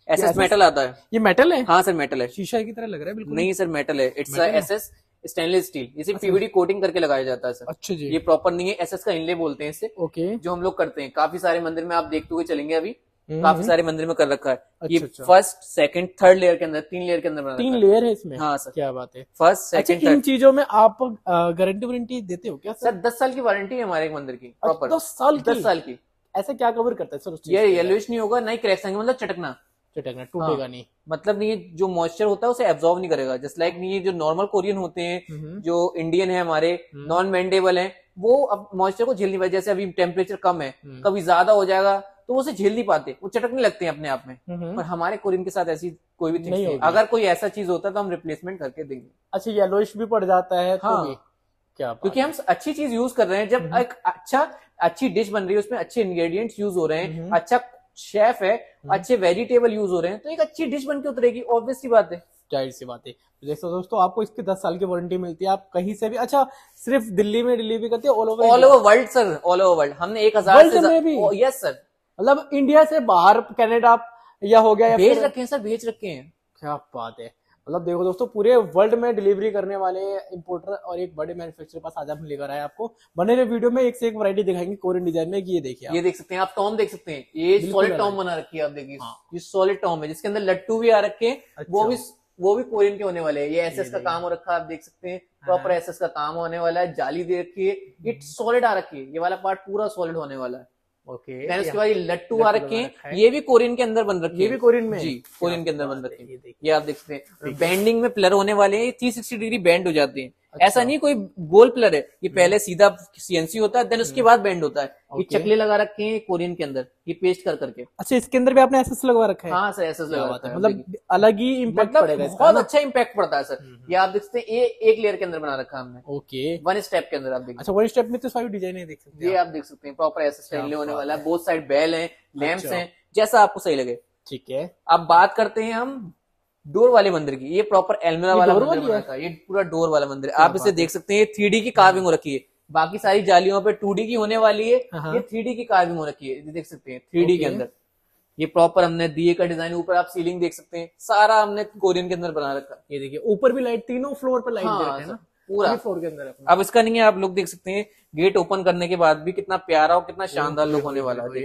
[SPEAKER 1] एसएस मेटल आता है।
[SPEAKER 2] ये मेटल है?
[SPEAKER 1] हाँ सर मेटल है।
[SPEAKER 2] शीशा की तरह लग रहा है बिल्कुल।
[SPEAKER 1] नहीं सर मेटल है, इट्स एसएस स्टेनलेस स्टील। इसे पीवीडी कोटिंग करके लगाया जाता है सर।
[SPEAKER 2] अच्छा जी।
[SPEAKER 1] ये प्रॉपर नहीं है, एसएस का इनले बोलते हैं इसे।
[SPEAKER 2] ओके।
[SPEAKER 1] जो हम लोग करते हैं काफी सारे मंदिर में, आप देखते हुए चलेंगे अभी काफी सारे मंदिर में कर रखा है।
[SPEAKER 2] अच्छा,
[SPEAKER 1] ये
[SPEAKER 2] अच्छा।
[SPEAKER 1] फर्स्ट सेकंड थर्ड लेयर के अंदर, तीन लेयर के अंदर बना
[SPEAKER 2] तीन लेयर है इसमें?
[SPEAKER 1] हाँ सर।
[SPEAKER 2] क्या बात है।
[SPEAKER 1] फर्स्ट
[SPEAKER 2] अच्छा,
[SPEAKER 1] सेकंड
[SPEAKER 2] इन चीजों में आप गारंटी वारंटी देते हो क्या सर?
[SPEAKER 1] सर दस साल की वारंटी है हमारे मंदिर की प्रॉपर।
[SPEAKER 2] दस साल की?
[SPEAKER 1] दस साल की।
[SPEAKER 2] ऐसा क्या कवर करता है सर उस चीज?
[SPEAKER 1] ये येलोइश नहीं होगा, नहीं क्रैक्स आएंगे, मतलब चटकना
[SPEAKER 2] चटकना, टूटेगा नहीं।
[SPEAKER 1] मतलब नहीं, जो मॉइस्चर होता है उसे एब्जॉर्ब नहीं करेगा। जस्ट लाइक नहीं, जो नॉर्मल कोरियन होते हैं, जो इंडियन है हमारे, नॉन बेंडेबल है, वो अब मॉइस्चर को झेल नहीं पाते। जैसे अभी टेम्परेचर कम है, कभी ज्यादा हो जाएगा तो वो उसे झेल नहीं पाते, वो चटकने लगते हैं अपने आप में। पर हमारे कोरियन के साथ ऐसी कोई भी चीज नहीं है। अगर कोई ऐसा चीज होता है तो हम रिप्लेसमेंट करके देंगे।
[SPEAKER 2] अच्छा, येलोइश भी पड़ जाता है तो भी? क्या बात।
[SPEAKER 1] क्योंकि हम अच्छी चीज यूज कर रहे हैं। जब एक अच्छा अच्छी डिश बन रही है, उसमें अच्छे इंग्रेडिएंट्स यूज हो रहे हैं, अच्छा शेफ है, अच्छे वेजिटेबल यूज हो रहे हैं, तो एक अच्छी डिश बन के उतरेगी, ऑब्वियस सी बात है।
[SPEAKER 2] जाहिर सी बात है। देखो दोस्तों, आपको इसकी दस साल की वारंटी मिलती है, आप कहीं से भी। अच्छा, सिर्फ दिल्ली में डिलीवरी करते हैं? All over
[SPEAKER 1] all over world sir, all over world. हमने एक हजार से, यस सर,
[SPEAKER 2] मतलब इंडिया से बाहर, कनाडा या हो गया, या
[SPEAKER 1] भेज रखे हैं सर, भेज रखे हैं।
[SPEAKER 2] क्या बात है। मतलब देखो दोस्तों, पूरे वर्ल्ड में डिलीवरी करने वाले इंपोर्टर और एक बड़े मैन्युफैक्चरर पास आज हम लेकर आए आपको। बने हुए वीडियो में एक से एक वैरायटी दिखाएंगे कोरियन डिजाइन में। ये देखिए,
[SPEAKER 1] ये देख सकते हैं आप, टॉम देख सकते हैं, ये सॉलिड टॉम बना रखी है आप देखिए। ये सॉलिड टॉम है जिसके अंदर लट्टू भी आ रखे हैं। वो भी वो भी कोरियन के होने वाले हैं। ये एसएस का काम हो रखा है, आप देख सकते हैं, प्रॉपर एसएस का काम होने वाला है। जाली दे रखी है, ये सॉलिड आ रखी है, ये वाला पार्ट पूरा सॉलिड होने वाला है।
[SPEAKER 2] ओके।
[SPEAKER 1] देन उसके बाद ये लट्टू आ रखे हैं, ये भी कोरियन के अंदर बन रखे हैं।
[SPEAKER 2] ये भी कोरियन में?
[SPEAKER 1] जी, कोरियन के अंदर बन रखे हैं। ये आप देख सकते हैं, बेंडिंग में पिलर होने वाले हैं, थ्री सिक्सटी डिग्री बेंड हो जाते हैं। अच्छा। ऐसा नहीं कोई गोल पिलर है, ये पहले सीधा सीएनसी होता है, देन उसके बाद बेंड होता है। ये चकले लगा रखे हैं कोरियन के अंदर, ये पेस्ट कर करके।
[SPEAKER 2] अच्छा, इसके अंदर भी आपने एसएस लगवा रखा है?
[SPEAKER 1] हाँ सर, एसएस लगा रखा है।
[SPEAKER 2] मतलब अलग ही इम्पैक्ट पड़ेगा इसका,
[SPEAKER 1] बहुत अच्छा इम्पैक्ट पड़ता है सर। ये आप देख सकते हैं, ये एक लेयर के अंदर बना रखा है हमने।
[SPEAKER 2] ओके।
[SPEAKER 1] वन स्टेप के अंदर आप देखिए।
[SPEAKER 2] अच्छा, वन स्टेप में तो सारी डिजाइन है, देख सकते हैं
[SPEAKER 1] ये आप देख सकते हैं, प्रॉपर एसएस स्टाइल होने वाला है। बोथ साइड बेल है, लैंप्स हैं, जैसा आपको सही लगे।
[SPEAKER 2] ठीक है।
[SPEAKER 1] अब बात करते हैं हम डोर वाले मंदिर की। ये प्रॉपर एल्मेरा वाला मंदिर बना रखा है, ये पूरा डोर वाला मंदिर। आप इसे देख सकते हैं, थ्री डी की कार्विंग हो रखी है। बाकी सारी जालियों पे टू डी की होने वाली है, ये थ्री डी की कार्विंग हो रखी है। ये देख सकते हैं थ्री डी के अंदर। ये प्रॉपर हमने दिए का डिजाइन, ऊपर आप सीलिंग देख सकते हैं, सारा हमने कोरियन के अंदर बना रखा है।
[SPEAKER 2] ये देखिए, ऊपर भी लाइट, तीनों फ्लोर पर लाइट है ना, पूरा फ्लोर के अंदर।
[SPEAKER 1] अब इसका नहीं है, आप लोग देख सकते हैं, गेट ओपन करने के बाद भी कितना प्यारा और कितना शानदार लुक होने वाला है।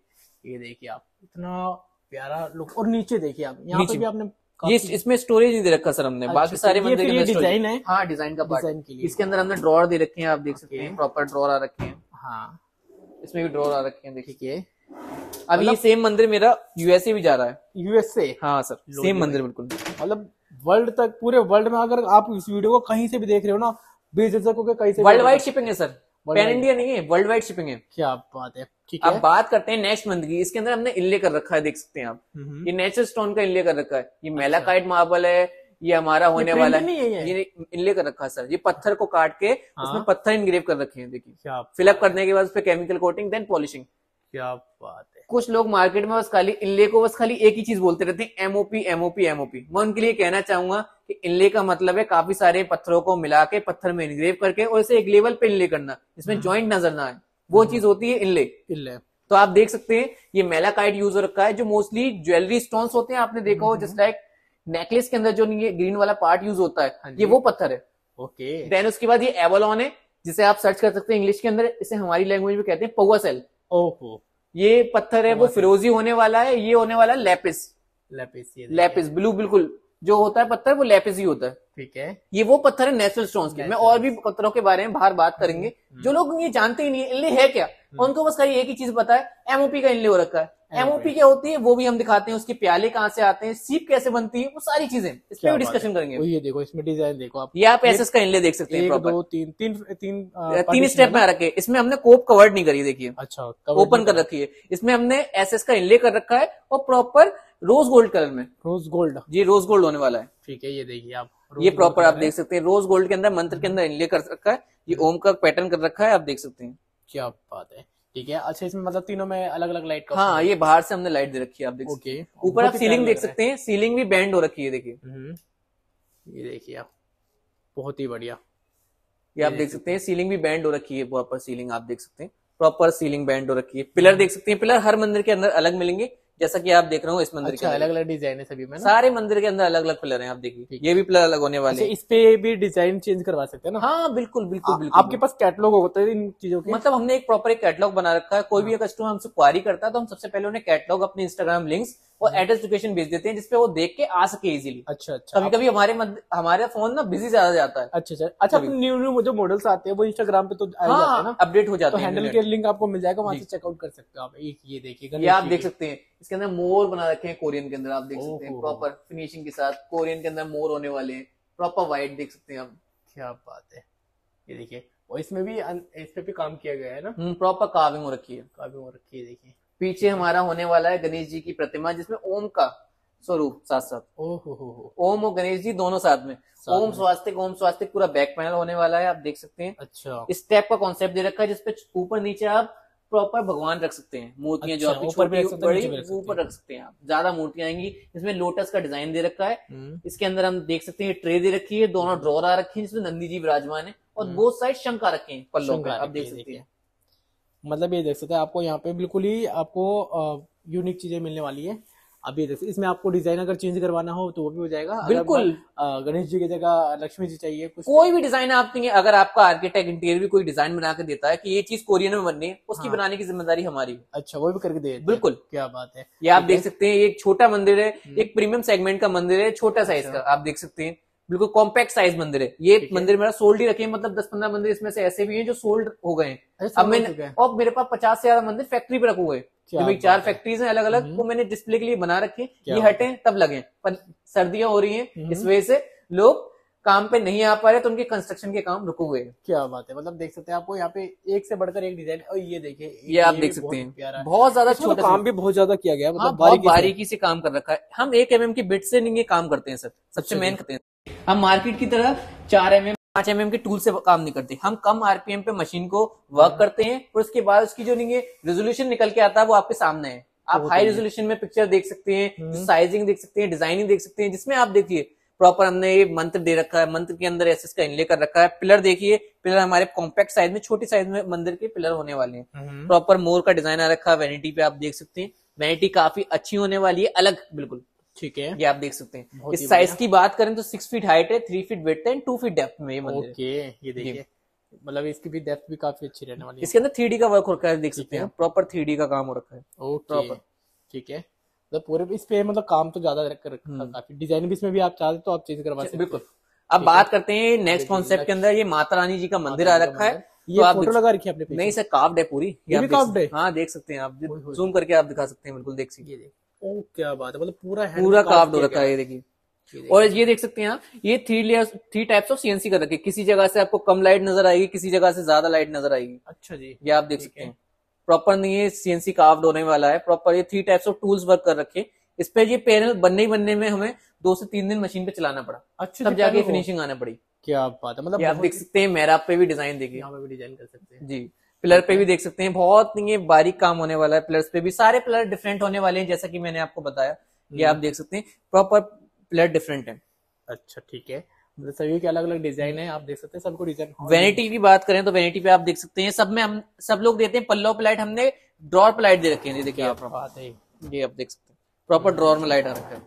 [SPEAKER 2] ये देखिए आप, इतना प्यारा लुक। और नीचे देखिए आप, यहाँ पे भी आपने
[SPEAKER 1] ये इसमें स्टोरेज नहीं दे रखा सर हमने।
[SPEAKER 2] अच्छा,
[SPEAKER 1] बाकी सारे मंदिर के
[SPEAKER 2] डिजाइन है।
[SPEAKER 1] हाँ, डिजाइन का पार्ट।
[SPEAKER 2] डिजाइन के लिए
[SPEAKER 1] इसके अंदर हमने ड्रॉर दे रखे हैं, आप देख सकते हैं, प्रॉपर ड्रॉर आ रखे हैं।
[SPEAKER 2] हाँ,
[SPEAKER 1] इसमें भी ड्रॉर आ रखे हैं, देखिए। अब
[SPEAKER 2] मतलब
[SPEAKER 1] ये सेम मंदिर मेरा यूएसए भी जा रहा है।
[SPEAKER 2] यूएसए?
[SPEAKER 1] हाँ सर, सेम मंदिर बिल्कुल।
[SPEAKER 2] मतलब वर्ल्ड तक, पूरे वर्ल्ड में अगर आप इस वीडियो को कहीं से भी देख रहे हो ना, बेझिझक होकर कहीं से,
[SPEAKER 1] वर्ल्ड वाइड शिपिंग है सर, पैन इंडिया नहीं है, वर्ल्ड वाइड शिपिंग है।
[SPEAKER 2] क्या बात है। ठीक है।
[SPEAKER 1] अब बात करते हैं नेक्स्ट मंदिर की। इसके अंदर हमने इनले कर रखा है, देख सकते हैं आप, ये नेचुरल स्टोन का इनले कर रखा है। ये मेलाकाइट मार्बल है, ये हमारा होने वाला है। ये इनले कर रखा है सर, ये पत्थर को काट के उसमें पत्थर इनग्रेव कर रखे हैं, देखिए। फिलअप करने के बाद उस पर केमिकल कोटिंग, देन पॉलिशिंग।
[SPEAKER 2] क्या बात है।
[SPEAKER 1] कुछ लोग मार्केट में बस खाली इनले को बस खाली एक ही चीज बोलते रहते हैं, एमओपी एमओपी एमओपी। मैं उनके लिए कहना चाहूंगा कि इनले का मतलब है काफी सारे पत्थरों को मिला के पत्थर में इनग्रेव करके और इसे एक लेवल पे इनले करना, इसमें जॉइंट नजर ना आए, वो चीज होती है इनले।
[SPEAKER 2] इनले
[SPEAKER 1] तो आप देख सकते हैं, ये मेलाकाइट यूज हो रखा है, जो मोस्टली ज्वेलरी स्टोन्स होते हैं, आपने देखा हो, जस्ट लाइक नेकलेस के अंदर जो ये ग्रीन वाला पार्ट यूज होता है, ये वो पत्थर है।
[SPEAKER 2] ओके।
[SPEAKER 1] देन उसके बाद ये एवोलॉन है, जिसे आप सर्च कर सकते हैं इंग्लिश के अंदर, इसे हमारी लैंग्वेज में कहते हैं पौवा सेल।
[SPEAKER 2] ओहो।
[SPEAKER 1] ये पत्थर है, वो फिरोजी होने वाला है। ये होने वाला है लेपिस।
[SPEAKER 2] लेपिस, ये
[SPEAKER 1] लेपिस ब्लू, बिल्कुल जो होता है पत्थर वो लेपिस ही होता है।
[SPEAKER 2] ठीक है।
[SPEAKER 1] ये वो पत्थर है नेचुरल स्टोन्स के। मैं और भी पत्थरों के बारे में बाहर बात करेंगे। जो लोग ये जानते ही नहीं है इनले है क्या, उनको बस खाली एक ही चीज पता है, एमओपी का इनले हो रखा है। एमओपी क्या होती है वो भी हम दिखाते हैं, उसके प्याले कहाँ से आते हैं, सीप कैसे बनती है, वो सारी चीजें इस पर डिस्कशन करेंगे।
[SPEAKER 2] ये देखो, इसमें डिजाइन देखो आप,
[SPEAKER 1] ये आप एसएस का इनले देख सकते हैं,
[SPEAKER 2] एक दो तीन तीन तीन
[SPEAKER 1] तीन स्टेप में आ रखे। इसमें हमने कोप कवर्ड नहीं करी, देखिए।
[SPEAKER 2] अच्छा,
[SPEAKER 1] ओपन कर रखी है। इसमें हमने एसएस का इनले कर रखा है और प्रॉपर रोज गोल्ड कलर में।
[SPEAKER 2] Rose gold?
[SPEAKER 1] जी, रोज गोल्ड होने वाला है।
[SPEAKER 2] ठीक है, ये देखिए आप,
[SPEAKER 1] ये प्रॉपर आप देख सकते हैं, रोज गोल्ड के अंदर मंत्र के अंदर इनले कर रखा है। ये ओम का पैटर्न कर रखा है, आप देख सकते हैं।
[SPEAKER 2] क्या बात है। ठीक है। अच्छा, इसमें मतलब तीनों में अलग अलग लाइट का?
[SPEAKER 1] हाँ, ये बाहर से हमने लाइट दे रखी है, आप देख सकते हैं। ऊपर आप सीलिंग देख सकते हैं, सीलिंग भी बैंड हो रखी है, देखिए।
[SPEAKER 2] ये देखिए आप, बहुत ही बढ़िया।
[SPEAKER 1] ये आप देख सकते हैं, सीलिंग भी बैंड हो रखी है, प्रॉपर सीलिंग आप देख सकते हैं, प्रॉपर सीलिंग बैंड हो रखी है। पिलर देख सकते हैं, पिलर हर मंदिर के अंदर अलग मिलेंगे, जैसा कि आप देख रहे हो इस मंदिर
[SPEAKER 2] अच्छा,
[SPEAKER 1] के
[SPEAKER 2] अलग अलग डिजाइन है सभी में ना?
[SPEAKER 1] सारे मंदिर के अंदर अलग अलग पिलर हैं, आप देखिए ये भी पिलर अलग होने वाले
[SPEAKER 2] अच्छा,
[SPEAKER 1] हैं।
[SPEAKER 2] इस पे भी डिजाइन चेंज करवा सकते हैं ना?
[SPEAKER 1] हाँ बिल्कुल बिल्कुल
[SPEAKER 2] आ,
[SPEAKER 1] बिल्कुल।
[SPEAKER 2] आपके पास कैटलॉग होता है इन चीजों के?
[SPEAKER 1] मतलब हमने एक प्रॉपर एक कैटलॉग बना रखा है, कोई भी कस्टमर हमसे क्वारी करता है तो हम सबसे पहले उन्हें कैटलॉग, अपने इंस्टाग्राम लिंक्स और एड्रेस लोकेशन भेज देते हैं, जिसपे वो देख के आ सके इजीली।
[SPEAKER 2] अच्छा अच्छा।
[SPEAKER 1] कभी कभी हमारे मद, हमारे फोन ना बिजी ज्यादा जाता है।
[SPEAKER 2] अच्छा अच्छा अच्छा। न्यू न्यू जो मॉडल्स आते हैं वो इंस्टाग्राम पे तो आ
[SPEAKER 1] हाँ,
[SPEAKER 2] जाते हैं ना,
[SPEAKER 1] अपडेट हो जाते
[SPEAKER 2] तो
[SPEAKER 1] हैं।
[SPEAKER 2] हैंडल के लिंक आपको मिल जाएगा, वहां से चेकआउट कर सकते हो आप। एक ये देखिए,
[SPEAKER 1] ये आप देख सकते हैं, इसके अंदर मोर बना रखे हैं कोरियन के अंदर, आप देख सकते हैं प्रॉपर फिनिशिंग के साथ। कोरियन के अंदर मोर होने वाले हैं, प्रॉपर व्हाइट देख सकते हैं आप।
[SPEAKER 2] क्या बात है, ये देखिए। और इसमें भी इस पे भी काम किया गया है ना?
[SPEAKER 1] हम्म, प्रॉपर कार्विंग हो रखी है।
[SPEAKER 2] कार्विंग हो रखी है, देखिए।
[SPEAKER 1] पीछे हमारा होने वाला है गणेश जी की प्रतिमा, जिसमें ओम का स्वरूप साथ साथ।
[SPEAKER 2] ओहो हो,
[SPEAKER 1] ओम और गणेश जी दोनों साथ में। ओम स्वास्तिक, ओम स्वास्तिक पूरा बैक पैनल होने वाला है, आप देख सकते हैं।
[SPEAKER 2] अच्छा,
[SPEAKER 1] इस टाइप का कॉन्सेप्ट दे रखा है, जिसपे ऊपर नीचे आप प्रॉपर भगवान रख सकते हैं, मूर्तियां जो आपकी छोटी बड़ी ऊपर रख सकते हैं आप, ज्यादा मूर्तियां आएंगी। इसमें लोटस का डिजाइन दे रखा है। इसके अंदर हम देख सकते हैं ट्रे दे रखी है, दोनों ड्रॉर आ रखी है जिसमें नंदी जी विराजमान है, और बोथ साइड शंख आ रखे हैं पल्लों पे, आप देख सकते हैं।
[SPEAKER 2] मतलब ये देख सकते हैं, आपको यहाँ पे बिल्कुल ही आपको यूनिक चीजें मिलने वाली है। अब ये देखिए, इसमें आपको डिजाइन अगर चेंज करवाना हो तो वो भी हो जाएगा।
[SPEAKER 1] बिल्कुल,
[SPEAKER 2] गणेश जी की जगह लक्ष्मी जी चाहिए, कुछ
[SPEAKER 1] कोई भी डिजाइन आप देंगे। अगर आपका आर्किटेक्ट इंटीरियर भी कोई डिजाइन बना के देता है कि ये चीज कोरियन में बननी है, उसकी हाँ। बनाने की जिम्मेदारी हमारी।
[SPEAKER 2] अच्छा, वो भी करके दे।
[SPEAKER 1] बिल्कुल,
[SPEAKER 2] क्या बात है।
[SPEAKER 1] ये आप देख सकते हैं, एक छोटा मंदिर है, एक प्रीमियम सेगमेंट का मंदिर है, छोटा साइज का, आप देख सकते हैं। बिल्कुल कॉम्पैक्ट साइज मंदिर है ये। मंदिर मेरा सोल्ड ही रखे, मतलब दस पंद्रह मंदिर इसमें से ऐसे भी हैं जो सोल्ड हो गए हैं। अब मैंने, और मेरे पास पचास से ज्यादा मंदिर फैक्ट्री पे रखे हुए हैं। चार फैक्ट्रीज हैं अलग अलग, वो मैंने डिस्प्ले के लिए बना रखे। ये हटे तब लगे, पर सर्दियां हो रही हैं, इस वजह से लोग काम पे नहीं आ पा रहे, तो उनके कंस्ट्रक्शन के काम रुके हुए हैं।
[SPEAKER 2] क्या बात है। मतलब देख सकते हैं, आपको यहाँ पे एक से बढ़कर एक डिजाइन। और ये देखिए,
[SPEAKER 1] ये आप देख सकते हैं, बहुत ज्यादा छोटा
[SPEAKER 2] काम भी बहुत ज्यादा किया गया, मतलब
[SPEAKER 1] बहुत बारीकी से काम कर रखा है। हम एक एम एम की बिट से नहीं काम करते हैं सर, सबसे मेन करते हैं। हम मार्केट की तरह चार एम एम पांच एम एम के टूल से काम नहीं करते। हम कम आरपीएम पे मशीन को वर्क करते हैं, और उसके बाद उसकी जो नहीं रेजोल्यूशन निकल के आता है वो आपके सामने है। आप हाई रेजोल्यूशन में पिक्चर देख सकते हैं, साइजिंग देख सकते हैं, डिजाइनिंग देख सकते हैं, जिसमें आप देखिए प्रॉपर हमने ये मंत्र दे रखा है, मंत्र के अंदर एसएस का इनले कर रखा है। पिलर देखिए, पिलर हमारे कॉम्पैक्ट साइज में, छोटी साइज में मंदिर के पिलर होने वाले हैं। प्रॉपर मोर का डिजाइन आ रखा है। वैनिटी पे आप देख सकते हैं, वैनिटी काफी अच्छी होने वाली है, अलग बिल्कुल। ठीक है, ये आप देख सकते हैं। इस साइज की बात करें तो सिक्स फीट हाइट है, थ्री फीट वेट है, टू फीट डेप्थ में ये मंदिर।
[SPEAKER 2] ओके, ये देखिए, मतलब इसकी भी डेप्थ भी काफी अच्छी रहने वाली है।
[SPEAKER 1] इसके अंदर थ्री डी का वर्क हो रखा है, देख सकते हैं, प्रॉपर थ्री डी का काम हो रखा है।
[SPEAKER 2] ओके, ठीक है। तो पूरे इस पे मतलब काम तो ज्यादा रख रखा है काफी। डिजाइन भी इसमें भी आप चाहते तो आप चेंज करवा सकते हैं।
[SPEAKER 1] बिल्कुल। अब बात करते हैं नेक्स्ट कॉन्सेप्ट के अंदर। ये माता रानी जी का मंदिर आ रखा है।
[SPEAKER 2] ये तो फोटो लगा रखी है आपने?
[SPEAKER 1] नहीं सर, कार्व्ड है पूरी।
[SPEAKER 2] ये भी कार्व्ड है?
[SPEAKER 1] हाँ, देख सकते हैं आप, जूम करके आप दिखा सकते हैं, बिल्कुल देख सकते हैं।
[SPEAKER 2] ओ, क्या बात है, मतलब पूरा
[SPEAKER 1] पूरा कार्व्ड हो रखा है, ये देखिए। और ये देख सकते हैं आप, ये three layer three types of CNC कर रखे। किसी जगह से आपको कम लाइट नजर आएगी, किसी जगह से ज्यादा लाइट नजर आएगी।
[SPEAKER 2] अच्छा जी,
[SPEAKER 1] ये आप देख सकते हैं। प्रॉपर नहीं है सीएनसी कार्व्ड होने वाला है, प्रॉपर ये three types of tools work कर रखे। इस पे ये पैनल बनने ही बनने में हमें दो से तीन दिन मशीन पे चलाना पड़ा। अच्छा, तब जाके फिनिशिंग आना पड़ी।
[SPEAKER 2] क्या बात है। मतलब
[SPEAKER 1] आप देख सकते हैं, मेहराब पे भी डिजाइन देखिए,
[SPEAKER 2] यहाँ पे भी डिजाइन कर सकते हैं
[SPEAKER 1] जी। पिलर पे भी देख सकते हैं, बहुत नहीं है बारीक काम होने वाला है। पिलर्स पे भी सारे पिलर डिफरेंट होने वाले हैं, जैसा कि मैंने आपको बताया। ये आप देख सकते हैं, प्रॉपर पिलर डिफरेंट है।
[SPEAKER 2] अच्छा, ठीक है। मतलब सभी के अलग अलग डिजाइन है, आप देख सकते हैं, सबको डिजाइन।
[SPEAKER 1] वैनिटी की बात करें तो वैनिटी पे आप देख सकते हैं, सब में हम सब लोग देते हैं पल्लो पे लाइट, हमने ड्रॉर पे लाइट दे रखी है। देखिए आप, बात है ये, आप देख सकते हैं प्रॉपर ड्रॉर में लाइट आ रखा है।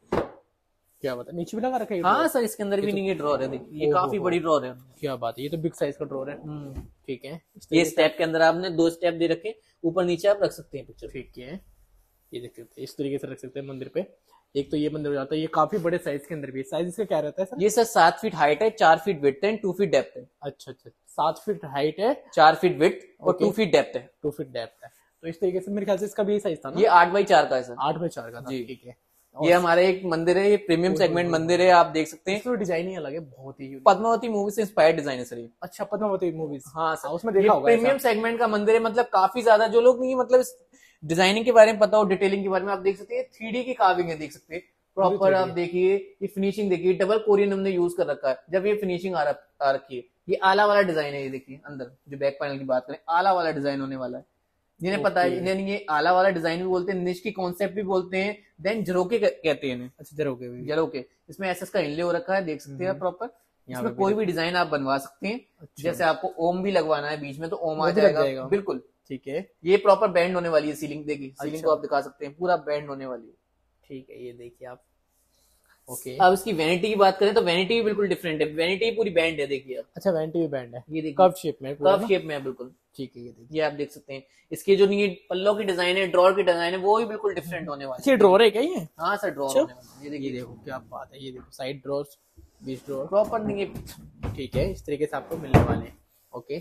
[SPEAKER 2] क्या बात है, नीचे भी लगा रखा है?
[SPEAKER 1] हाँ सर, इसके अंदर भी नहीं है ड्रॉर है, देखिए ये काफी बड़ी ड्रॉर है।
[SPEAKER 2] क्या बात है, ये तो बिग साइज का ड्रॉर है। ठीक है।
[SPEAKER 1] ये स्टेप के अंदर आपने दो स्टेप दे रखे, ऊपर नीचे आप रख सकते हैं पिक्चर।
[SPEAKER 2] ठीक है, ये देख सकते हैं, इस तरीके से रख सकते हैं मंदिर पे। एक तो ये मंदिर हो जाता है, ये काफी बड़े साइज के अंदर भी। साइज इसका क्या रहता है सर?
[SPEAKER 1] ये सर सात फीट हाइट है, चार फीट विड्थ है, टू फीट डेप्थ है।
[SPEAKER 2] अच्छा अच्छा, सात फीट हाइट है,
[SPEAKER 1] चार फीट विड्थ और टू फीट डेप्थ है।
[SPEAKER 2] टू फीट डेप्थ है। तो इस तरीके से मेरे ख्याल से इसका भी साइज था ना?
[SPEAKER 1] ये आठ बाई चार का है सर।
[SPEAKER 2] आठ बाई चार का था, ठीक है।
[SPEAKER 1] ये हमारा एक मंदिर है, ये प्रीमियम सेगमेंट मंदिर है, आप देख सकते हैं।
[SPEAKER 2] इसमें डिजाइन ही अलग है, बहुत ही।
[SPEAKER 1] पद्मावती मूवी से इंस्पायर्ड डिजाइन है सर ये।
[SPEAKER 2] अच्छा, पद्मावती मूवीज।
[SPEAKER 1] हाँ सर,
[SPEAKER 2] उसमें देखा होगा।
[SPEAKER 1] प्रीमियम सेगमेंट का मंदिर है, मतलब काफी ज्यादा जो लोग नहीं मतलब डिजाइनिंग के बारे में पता हो, डिटेलिंग के बारे में, आप देख सकते हैं थ्री डी की कार्विंग है, देख सकते हैं प्रॉपर। आप देखिए, ये फिनिशिंग देखिए, डबल कोरियन हमने यूज कर रखा है। जब ये फिनिशिंग आ रखी है, ये आला वाला डिजाइन है। ये देखिए अंदर जो बैक पैनल की बात करें, आला वाला डिजाइन होने वाला है। जिन्हें पता है, इन्हें ये आला वाला डिजाइन भी बोलते हैं, निश की कॉन्सेप्ट भी बोलते हैं, देन जरोके कहते हैं इन्हें।
[SPEAKER 2] अच्छा, जरोके भी।
[SPEAKER 1] जरोके, इसमें एसएस का इनले हो रखा है, देख सकते हैं प्रॉपर। इसमें कोई भी डिजाइन आप बनवा सकते हैं। जैसे आपको ओम भी लगवाना है बीच में, तो ओम आ जाएगा, बिल्कुल।
[SPEAKER 2] ठीक है,
[SPEAKER 1] ये प्रॉपर बैंड होने वाली है सीलिंग, देखिए सीलिंग
[SPEAKER 2] अच्छा।
[SPEAKER 1] को आप दिखा सकते हैं, पूरा बैंड होने वाली है।
[SPEAKER 2] ठीक है, ये देखिए आप। ओके,
[SPEAKER 1] अब इसकी वैनिटी की बात करें तो वैनिटी भी बिल्कुल डिफरेंट है, वैनिटी पूरी बैंड है, देखिए आप।
[SPEAKER 2] अच्छा वैनिटी भी बैंड है,
[SPEAKER 1] ये देखिए
[SPEAKER 2] कर्व शेप में पूरा
[SPEAKER 1] कर्व
[SPEAKER 2] ना?
[SPEAKER 1] शेप में है बिल्कुल।
[SPEAKER 2] ठीक है, ये देखिए।
[SPEAKER 1] ये आप देख सकते हैं, इसके जो नहीं पल्लों की डिजाइन है, ड्रॉर की डिजाइन है, वो भी बिल्कुल डिफरेंट होने वाली
[SPEAKER 2] अच्छा ये ड्रॉर है क्या ये?
[SPEAKER 1] है। हाँ सर, ड्रॉर
[SPEAKER 2] अच्छा।
[SPEAKER 1] होने वाला है, ये
[SPEAKER 2] ये
[SPEAKER 1] देखिए
[SPEAKER 2] देखो क्या बात है, ये देखो साइड ड्रॉर, बीच ड्रॉर,
[SPEAKER 1] प्रॉपर नहीं है।
[SPEAKER 2] ठीक है, इस तरीके से आपको मिलने वाले हैं। ओके,